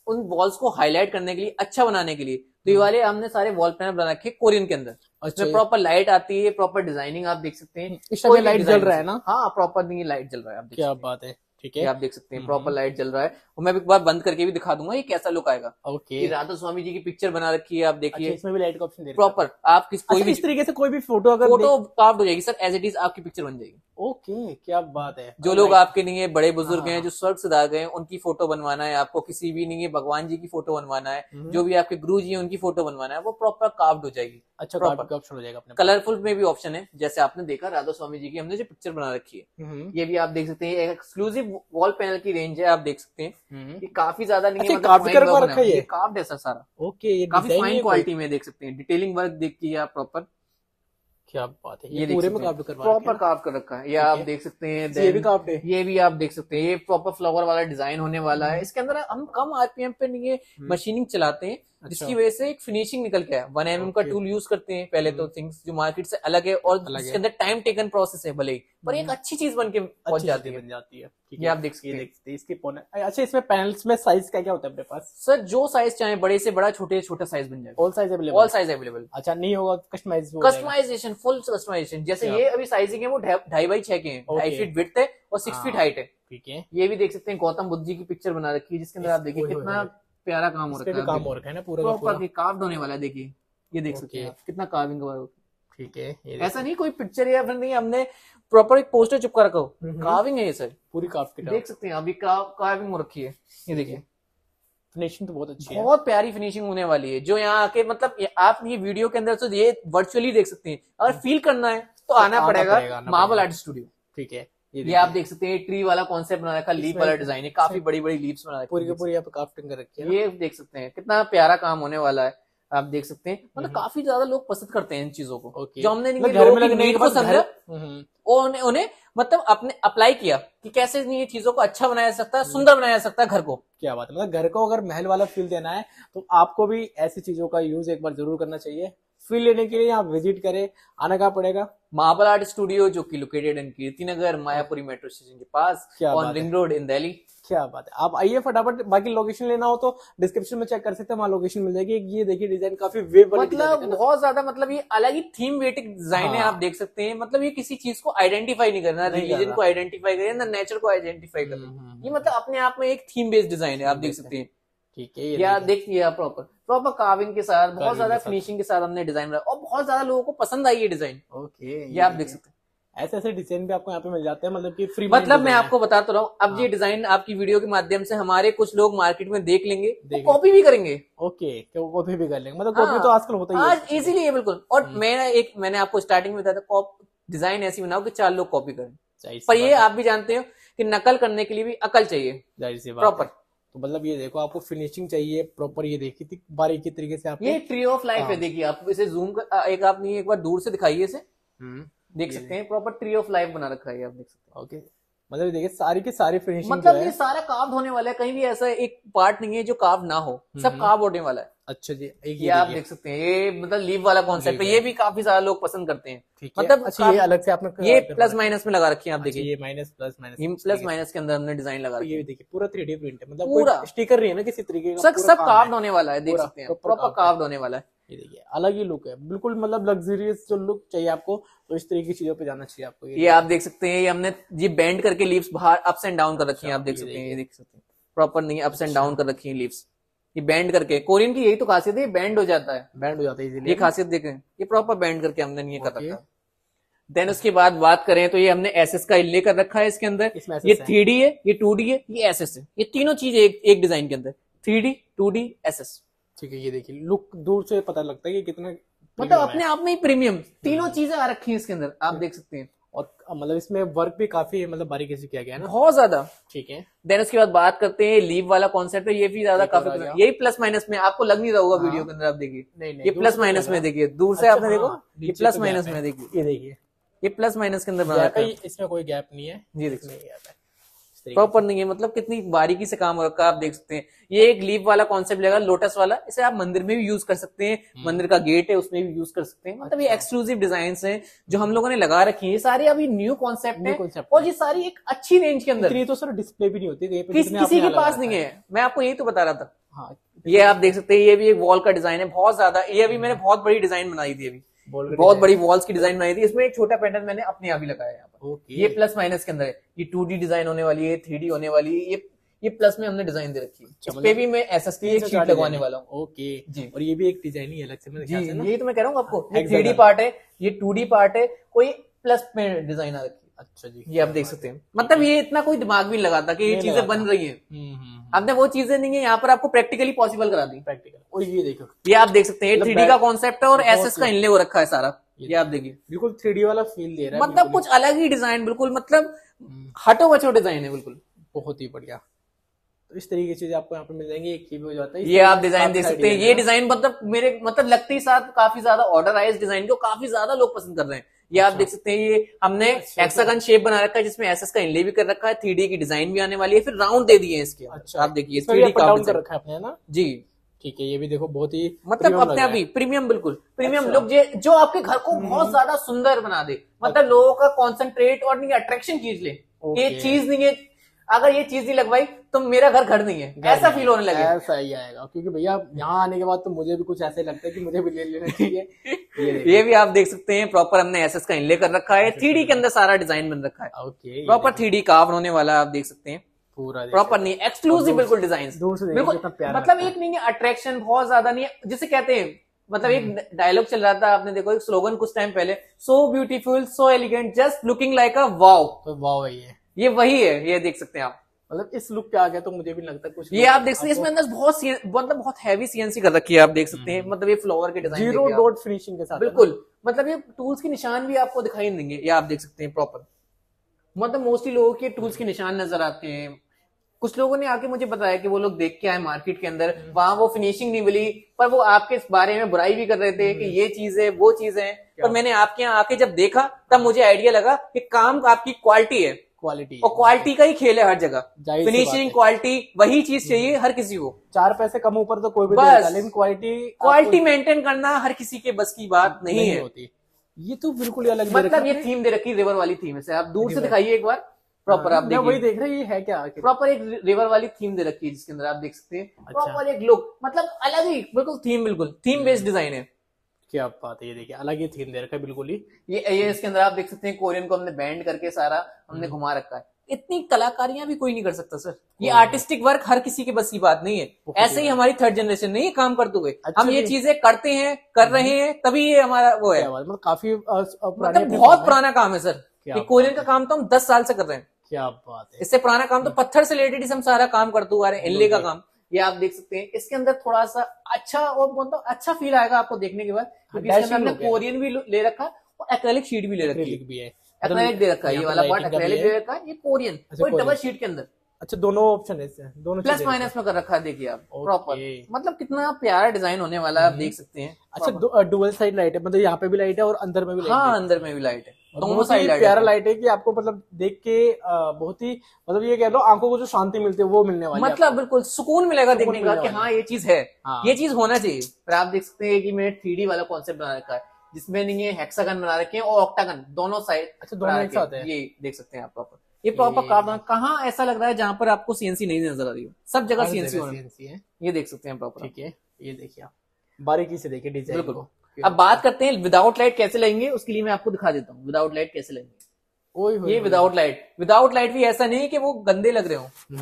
[SPEAKER 1] उन वॉल्स को हाईलाइट करने के लिए, अच्छा बनाने के लिए, तो ये वाले हमने सारे वॉल पैनल बना रखे कोरियन के अंदर। इसमें प्रॉपर लाइट आती है, प्रॉपर डिजाइनिंग आप देख सकते हैं।
[SPEAKER 2] इस टाइम लाइट जल रहा है ना?
[SPEAKER 1] हाँ, प्रॉपर नहीं लाइट जल रहा है, आप
[SPEAKER 2] क्या बात है। ठीक है,
[SPEAKER 1] आप देख सकते हैं प्रॉपर लाइट जल रहा है। और मैं एक बार बंद करके भी दिखा दूंगा ये कैसा लुक आएगा।
[SPEAKER 2] ओके,
[SPEAKER 1] राधा स्वामी जी की पिक्चर बना रखी है, आप देखिए।
[SPEAKER 2] अच्छा, इसमें भी लाइट का ऑप्शन दे
[SPEAKER 1] प्रॉपर आप किस कोई भी
[SPEAKER 2] इस तरीके से कोई भी फोटो अगर
[SPEAKER 1] फोटो कार्व्ड हो जाएगी सर, एज इट इज आपकी पिक्चर बन जाएगी।
[SPEAKER 2] ओके, क्या बात है।
[SPEAKER 1] जो लोग आपके नहीं है, बड़े बुजुर्ग हैं जो स्वर्ग से आ गए, उनकी फोटो बनवाना है आपको, किसी भी नहीं है भगवान जी की फोटो बनवाना है, जो भी आपके गुरु जी हैं उनकी फोटो बनवाना है, वो प्रॉपर कार्व्ड हो जाएगी।
[SPEAKER 2] अच्छा, कार्व्ड का ऑप्शन हो जाएगा अपने।
[SPEAKER 1] कलरफुल में भी ऑप्शन है, जैसे आपने देखा राधा स्वामी जी की हमने जो पिक्चर बना रखी है, ये भी आप देख सकते हैं। एक एक्सक्लूसिव वॉल पैनल की रेंज है, आप देख सकते हैं। ये काफी ज्यादा नहीं है, कार्व्ड है सारा।
[SPEAKER 2] ओके,
[SPEAKER 1] काफी फाइन क्वालिटी में देख सकते हैं, डिटेलिंग वर्क देखिए आप प्रॉपर।
[SPEAKER 2] क्या बात है, ये पूरे में कार्व करवा
[SPEAKER 1] प्रॉपर कार्व कर रखा है, ये आप देख सकते हैं।
[SPEAKER 2] ये भी कार्व है,
[SPEAKER 1] ये भी आप देख सकते हैं। ये प्रॉपर फ्लावर वाला डिजाइन होने वाला है। इसके अंदर हम कम आरपीएम पे ये मशीनिंग चलाते हैं, जिसकी वजह से एक फिनिशिंग निकल के आया। वन एम एम का टूल यूज करते हैं पहले तो, थिंग्स जो मार्केट से अलग है और इसके अंदर टाइम टेकन प्रोसेस है भले ही, पर एक अच्छी चीज बन के पहुंच जाती है, बन जाती है। ये आप देख सकते हैं
[SPEAKER 2] इसके पोने। अच्छा, इसमें पैनल्स में साइज क्या क्या होता है अपने पास?
[SPEAKER 1] सर जो साइज चाहे, बड़े से बड़ा, छोटे से छोटा साइज बन जाएगा।
[SPEAKER 2] All size available?
[SPEAKER 1] All size available.
[SPEAKER 2] अच्छा, नहीं होगा कस्टमाइज?
[SPEAKER 1] Customization, full customization. जैसे ये अभी साइजिंग है वो ढाई बाई छह के हैं, ढाई फीट विड्थ है और सिक्स फीट हाइट है।
[SPEAKER 2] ठीक है,
[SPEAKER 1] ये भी देख सकते हैं गौतम बुद्ध जी की पिक्चर बना रखी है, जिसके अंदर आप देखिए कितना प्यारा काम हो रखा है।
[SPEAKER 2] काम हो रखा है ना पूरा
[SPEAKER 1] पूरा कार्व्ड होने वाला है। देखिए ये देख सकते हैं कितना कार्विंग हुआ है। ठीक है, ऐसा नहीं कोई पिक्चर या फिर नहीं, हमने प्रॉपर एक पोस्टर चिपका रखा हो, कार्विंग है ये सर, पूरी कार्व देख सकते हैं। अभी कार्विंग हो रखी है, ये देखिए।
[SPEAKER 2] फिनिशिंग तो बहुत अच्छी है,
[SPEAKER 1] बहुत प्यारी फिनिशिंग होने वाली है। जो यहाँ आके मतलब आप ये वीडियो के अंदर तो ये वर्चुअली देख सकते हैं, अगर फील करना है तो आना पड़ेगा मार्बल आर्ट स्टूडियो। ठीक है, ये आप देख सकते हैं ट्री वाला कॉन्सेप्ट बना रखा, लीप वाला डिजाइन है, काफी बड़ी बड़ी लीप्स बना रखी है, पूरी पूरी यहाँ पे क्राफ्टिंग कर रखी है। ये देख सकते हैं कितना प्यारा काम होने वाला है, आप देख सकते हैं। मतलब काफी ज्यादा लोग पसंद करते हैं इन चीजों को, जो हमने घर में लगने को समझा और उन्हें उन्हें मतलब अपने अप्लाई किया कि कैसे ये चीजों को अच्छा बनाया जा सकता है, सुंदर बनाया जा सकता है घर को। क्या बात है, मतलब घर को अगर महल वाला फील देना है तो आपको भी ऐसी चीजों का यूज एक बार जरूर करना चाहिए। फील लेने के लिए आप विजिट करें, आना कहाँ पड़ेगा? मार्बल आर्ट स्टूडियो, जो कि located in Kirti Nagar, Mayapuri metro station के पास, on ring road in Delhi. क्या बात है, आप आइए फटाफट। बाकी लोकेशन लेना हो तो डिस्क्रिप्शन में चेक कर सकते हैं, वहाँ लोकेशन मिल जाएगी। ये देखिए डिजाइन काफी वेब मतलब बहुत ज्यादा, मतलब ये अलग ही थीम वेटिक डिजाइन है, आप देख सकते हैं। मतलब ये किसी चीज को आइडेंटिफाई नहीं करना, रिलीजन को आइडेंटिफाई करे ना नेचर को आइडेंटिफाई करना, ये मतलब अपने आप में एक थीम बेस्ड डिजाइन है, आप देख सकते हैं। ठीक है, या देखिए आप प्रॉपर प्रॉपर कार्विंग के साथ, बहुत ज्यादा फिनिशिंग के साथ हमने डिजाइन रखा और बहुत ज्यादा लोगों को पसंद आई ये डिजाइन। ओके, ये आप देख सकते हैं। ऐसे ऐसे डिजाइन भी आपको यहाँ पे मिल जाते हैं, मतलब कि फ्री। मतलब मैं आपको बताता रहा हूँ, अब ये डिजाइन आपकी वीडियो के माध्यम से हमारे कुछ लोग मार्केट में देख लेंगे, कॉपी भी करेंगे। ओके, कॉपी भी कर लेंगे, मतलब कॉपी तो आजकल होता ही है, आज इजीली है बिल्कुल। और मैं एक मैंने आपको स्टार्टिंग में बताया था, डिजाइन ऐसी बनाओ कि चार लोग कॉपी करें, पर ये आप भी जानते हो कि नकल करने के लिए भी अकल चाहिए प्रॉपर। तो मतलब ये देखो, आपको फिनिशिंग चाहिए प्रॉपर, ये देखिए बारीकी तरीके से आप। ये ट्री ऑफ लाइफ है, देखिए आप इसे जूम कर एक आप नहीं एक बार दूर से दिखाइए इसे, देख सकते हैं प्रॉपर ट्री ऑफ लाइफ बना रखा है, आप देख सकते हैं। ओके, मतलब देखिए सारी की सारी फिनिशिंग, मतलब ये सारा कार्व होने वाला है, कहीं भी ऐसा एक पार्ट नहीं है जो कार्व ना हो, सब कार्व होने वाला है। अच्छा जी, एक ये आप देख सकते हैं, ये मतलब लीव वाला कॉन्सेप्ट है, ये भी काफी सारे लोग पसंद करते हैं। मतलब अच्छा, ये अलग से आपने ये प्लस माइनस में लगा रखी है, आप देखिए ये माइनस प्लस माइनस, ये प्लस माइनस के अंदर हमने डिजाइन लगा रखी है। ये देखिए पूरा थ्री डी प्रिंट है, मतलब पूरा स्टिकर नहीं है ना किसी तरीके का, सब सब कार्व्ड होने वाला है, देख सकते हैं प्रॉपर कार्व्ड होने वाला है। ये देखिए अलग ही लुक है बिल्कुल, मतलब लग्जरियस जो लुक चाहिए आपको, तो इस तरीके की चीजों पे जाना चाहिए आपको। ये आप देख सकते हैं, ये हमने ये बेंड करके लीव्स बाहर अप्स एंड डाउन कर रखी है, आप देख सकते हैं, ये देख सकते हैं प्रॉपर नहीं अप्स एंड डाउन कर रखी है लीव्स, ये बैंड करके। कोरियन की यही तो खासियत है, बैंड हो जाता है, बैंड हो जाता है इजीली, ये खासियत देखें, ये प्रॉपर बैंड करके हमने ये कर रखा है। देन उसके बाद बात करें तो ये हमने एसएस का इले कर रखा है इसके अंदर, ये थ्री डी है, ये टू डी है, ये एसएस है, ये तीनों चीज एक एक डिजाइन के अंदर, three D two D SS. ठीक है, ये देखिए लुक दूर से पता लगता है कि कितना मतलब अपने आप में ही प्रीमियम तीनों चीजें आ रखी है इसके अंदर, आप देख सकते हैं। और मतलब इसमें वर्क भी काफी मतलब बारीकी से किया गया है ना, बहुत ज्यादा। ठीक है, देन उसके बाद बात करते हैं लीव वाला कॉन्सेप्ट है, ये भी ज्यादा काफी, यही प्लस माइनस में आपको लग नहीं रहा होगा वीडियो के अंदर, आप देखिए ये प्लस माइनस में, देखिए दूर से आपने देखो ये प्लस माइनस में, देखिए ये देखिए ये प्लस माइनस के अंदर बना रखा है, इसमें कोई गैप नहीं है, जी देखिए इस प्रॉपर नहीं है, मतलब कितनी बारीकी से काम हो रखा है आप देख सकते हैं। ये एक लीफ वाला कॉन्सेप्ट लगा, लोटस वाला, इसे आप मंदिर में भी यूज कर सकते हैं, मंदिर का गेट है उसमें भी यूज कर सकते हैं। मतलब ये एक्सक्लूसिव डिजाइन हैं जो हम लोगों ने लगा रखी है, ये सारे अभी न्यू कॉन्सेप्ट है और ये सारी एक अच्छी रेंज के अंदर।
[SPEAKER 2] ये तो सर डिस्प्ले भी नहीं होती किस,
[SPEAKER 1] किसी के पास नहीं है, मैं आपको यही तो बता रहा था। हाँ, ये आप देख सकते हैं, ये भी एक वॉल का डिजाइन है बहुत ज्यादा। ये अभी मैंने बहुत बड़ी डिजाइन बनाई थी, अभी बहुत बड़ी वॉल्स की डिजाइन बनाई थी। इसमें एक छोटा पैटर्न मैंने अपने आप ही लगाया यहाँ पर। ये प्लस माइनस के अंदर है, ये टू डी डिजाइन होने वाली है, थ्री डी होने वाली है। ये ये प्लस में हमने डिजाइन दे रखी है, इस पे भी मैं एसएस की एक शीट लगवाने वाला हूँ। ओके जी, और ये भी एक डिजाइन ही अलग से मेरे ख्याल से ना। यही तो मैं कह रहा हूँ आपको, ये थ्री डी पार्ट है, ये टू डी पार्ट है, कोई प्लस में डिजाइन आ रखी है। अच्छा जी, ये आप देख सकते हैं। मतलब ये इतना कोई दिमाग भी नहीं लगाता कि ये चीजें बन रही है। आपने वो चीजें नहीं है, यहाँ पर आपको प्रैक्टिकली पॉसिबल करा दी। प्रैक्टिकल, और ये देखो, ये आप देख सकते हैं, थ्री डी का कॉन्सेप्ट है और एसएस का इनले हो रखा है सारा। ये आप देखिए, बिल्कुल थ्री डी वाला फील दे रहा है, मतलब कुछ अलग ही डिजाइन, बिल्कुल मतलब हटो बचो डिजाइन है, बिल्कुल बहुत ही बढ़िया। तो इस तरीके से आपको यहाँ पे मिल जाएंगे, एक चीज हो जाता है। ये आप डिजाइन देख सकते हैं, ये डिजाइन मतलब मेरे मतलब लगते ही साथ काफी ज्यादा ऑर्डराइज डिजाइन को काफी ज्यादा लोग पसंद कर रहे हैं। ये आप देख सकते हैं, ये हमने हेक्सागन शेप बना रखा है जिसमें एसएस का इनले भी कर रखा है, थ्री डी की डिजाइन भी आने वाली है, फिर राउंड दे दिए इसके। अच्छा, आप देखिए थ्री डी का रखा है आपने ना जी। ठीक है, ये भी देखो बहुत ही मतलब अपने आप ही प्रीमियम, बिल्कुल प्रीमियम लुक जो आपके घर को बहुत ज्यादा सुंदर बना दे। मतलब लोगों का कॉन्सेंट्रेट और नहीं अट्रैक्शन खींच ले, ये चीज नहीं है, अगर ये चीज नहीं लगवाई तो मेरा घर घर नहीं है, ऐसा फील होने लगे। ऐसा ही आएगा, क्योंकि भैया यहाँ आने के बाद तो मुझे भी कुछ ऐसे लगता है कि मुझे भी ले लेना चाहिए। ये, ये भी आप देख सकते हैं, प्रॉपर हमने एसएस का इनले कर रखा है, थ्री डी के अंदर सारा डिजाइन बन रखा है। Okay, proper three D carve होने वाला आप देख सकते हैं, पूरा प्रॉपर नहीं, एक्सक्लूसिव बिल्कुल डिजाइन, बिल्कुल मतलब एक नहीं है, अट्रैक्शन बहुत ज्यादा नहीं है, जिसे कहते हैं मतलब एक डायलॉग चल रहा था, आपने देखो एक स्लोगन कुछ टाइम पहले, so beautiful so elegant just looking like a wow. तो वाव है ये ये वही है, ये देख सकते हैं आप। मतलब इस लुक पे आ गया तो मुझे भी लगता है कुछ, ये आप देख सकते हैं, इसमें अंदर बहुत मतलब बहुत हैवी सीएनसी कर रखी है, आप देख सकते हैं। मतलब ये फ्लावर के डिजाइन, जीरो डॉट फिनिशिंग के साथ, बिल्कुल मतलब ये टूल्स के निशान भी आपको दिखाई देंगे, ये आप देख सकते हैं प्रॉपर। मतलब मोस्टली लोगों के टूल्स के निशान नजर आते हैं। कुछ लोगों ने आके मुझे बताया कि वो लोग देख के आए मार्केट के अंदर, वहां वो फिनिशिंग नहीं मिली, पर वो आपके इस बारे में बुराई भी कर रहे थे कि ये चीज है वो चीज है। पर मैंने आपके यहाँ आके जब देखा तब मुझे आइडिया लगा कि काम आपकी क्वालिटी है, क्वालिटी और क्वालिटी का ही खेल है हर जगह, फिनिशिंग क्वालिटी वही चीज चाहिए हर किसी को। चार पैसे कम ऊपर तो कोई भी बस, लेकिन क्वालिटी क्वालिटी मेंटेन करना हर किसी के बस की बात नहीं, नहीं है होती। ये तो बिल्कुल अलग, मतलब ये थीम दे रखी, रिवर वाली थीम है। आप दूर से दिखाइए एक बार प्रॉपर, आप देखिए, वही देख रहे हैं ये है क्या, प्रॉपर एक रिवर वाली थीम दे रखी है जिसके अंदर आप देख सकते हैं प्रॉपर एक लुक, मतलब अलग ही बिल्कुल थीम, बिल्कुल थीम बेस्ड डिजाइन है। क्या बात है, ये देखिए अलग ही थीम दे रखा है बिल्कुल ही। ये ये इसके अंदर आप देख सकते हैं कोरियन को हमने बैंड करके सारा हमने घुमा रखा है। इतनी कलाकारियां भी कोई नहीं कर सकता सर, ये आर्टिस्टिक वर्क हर किसी के बस की बात नहीं है। ऐसे ही हमारी थर्ड जनरेशन नहीं काम करते हुए, हम ये चीजें करते हैं, कर रहे हैं, तभी ये हमारा वो है। मतलब काफी मतलब बहुत पुराना काम है सर, ये कोरियन का काम तो हम दस साल से कर रहे हैं। क्या बात है, इससे पुराना काम तो पत्थर से रिलेटेड हम सारा काम करते हुए आ रहे हैं, इनले का काम। ये आप देख सकते हैं, इसके अंदर थोड़ा सा अच्छा और मतलब अच्छा फील आएगा आपको देखने के बाद, क्योंकि इसके अंदर हमने कोरियन भी ले रखा है और एक्रेलिक शीट भी ले रखी है, एक्रेलिक दे रखा है, ये वाला पार्ट एक्रेलिक दे रखा है, ये कोरियन और डबल शीट के अंदर। अच्छा, दोनों ऑप्शन है, दोनों प्लस माइनस में कर रखा है, देखिए आप प्रॉपर, मतलब कितना प्यारा डिजाइन होने वाला है, आप देख सकते हैं। अच्छा, डुअल साइड लाइट है, मतलब यहाँ पे भी लाइट है और अंदर में भी लाइट है। हाँ, अंदर में भी लाइट है, दोनों साइड प्यारा लाइट है कि आपको मतलब देख के बहुत ही मतलब ये कह लो आंखों को जो शांति मिलती है वो मिलने वाली, मतलब बिल्कुल सुकून मिलेगा देखने का कि हाँ ये चीज है, ये चीज होना चाहिए। फिर आप देख सकते हैं कि मैंने थ्री डी वाला कॉन्सेप्ट बना रखा है जिसमें नहीं है हेक्सागन बना रखे हैं और ऑक्टागन दोनों साइड। अच्छा, दोनों एक साथ है, ये देख सकते हैं आप प्रॉपर, ये प्रॉपर कार्बन। कहाँ ऐसा लग रहा है जहां पर आपको सीएनसी नहीं नजर आ रही हो, सब जगह सीएनसी है, ये देख सकते हैं प्रॉपर। ठीक है, ये देखिए आप बारीकी से देखिए डिजाइन को। अब बात करते हैं विदाउट लाइट कैसे लगेंगे, उसके लिए मैं आपको दिखा देता हूँ विदाउट लाइट कैसे लगेंगे। ये विदाउट लाइट, विदाउट लाइट भी ऐसा नहीं है कि वो गंदे लग रहे हो।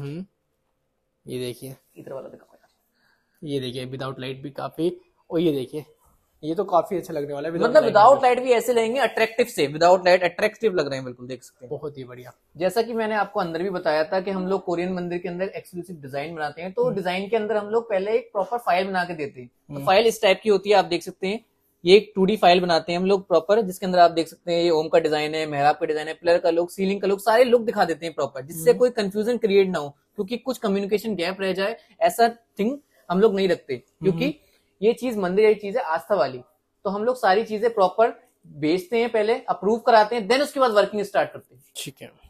[SPEAKER 1] ये देखिए इधर वाला दिखाओ, ये देखिए विदाउट लाइट भी काफी, और ये देखिए ये तो काफी अच्छा लगने वाला है। मतलब विदाउट लाइट भी ऐसे लगेंगे अट्रैक्टिव से, विदाउट लाइट अट्रैक्टिव लग रहे हैं, बिल्कुल देख सकते हैं, बहुत ही बढ़िया। जैसा कि मैंने आपको अंदर भी बताया था कि हम लोग कोरियन मंदिर के अंदर एक्सक्लूसिव डिजाइन बनाते हैं, तो डिजाइन के अंदर हम लोग पहले एक प्रॉपर फाइल बना के देते हैं। तो फाइल इस टाइप की होती है, आप देख सकते हैं, ये एक टू डी फाइल बनाते हैं हम लोग प्रॉपर, जिसके अंदर आप देख सकते हैं ये ओम का डिजाइन है, मेहराब का डिजाइन है, पिलर का लुक, सीलिंग का लुक, सारे लुक दिखा देते हैं प्रॉपर, जिससे कोई कंफ्यूजन क्रिएट ना हो, क्योंकि कुछ कम्युनिकेशन गैप रह जाए ऐसा थिंग हम लोग नहीं रखते, क्योंकि ये चीज मंदिर एक चीज है आस्था वाली, तो हम लोग सारी चीजें प्रॉपर बेचते हैं, पहले अप्रूव कराते हैं, देन उसके बाद वर्किंग स्टार्ट करते हैं। ठीक है।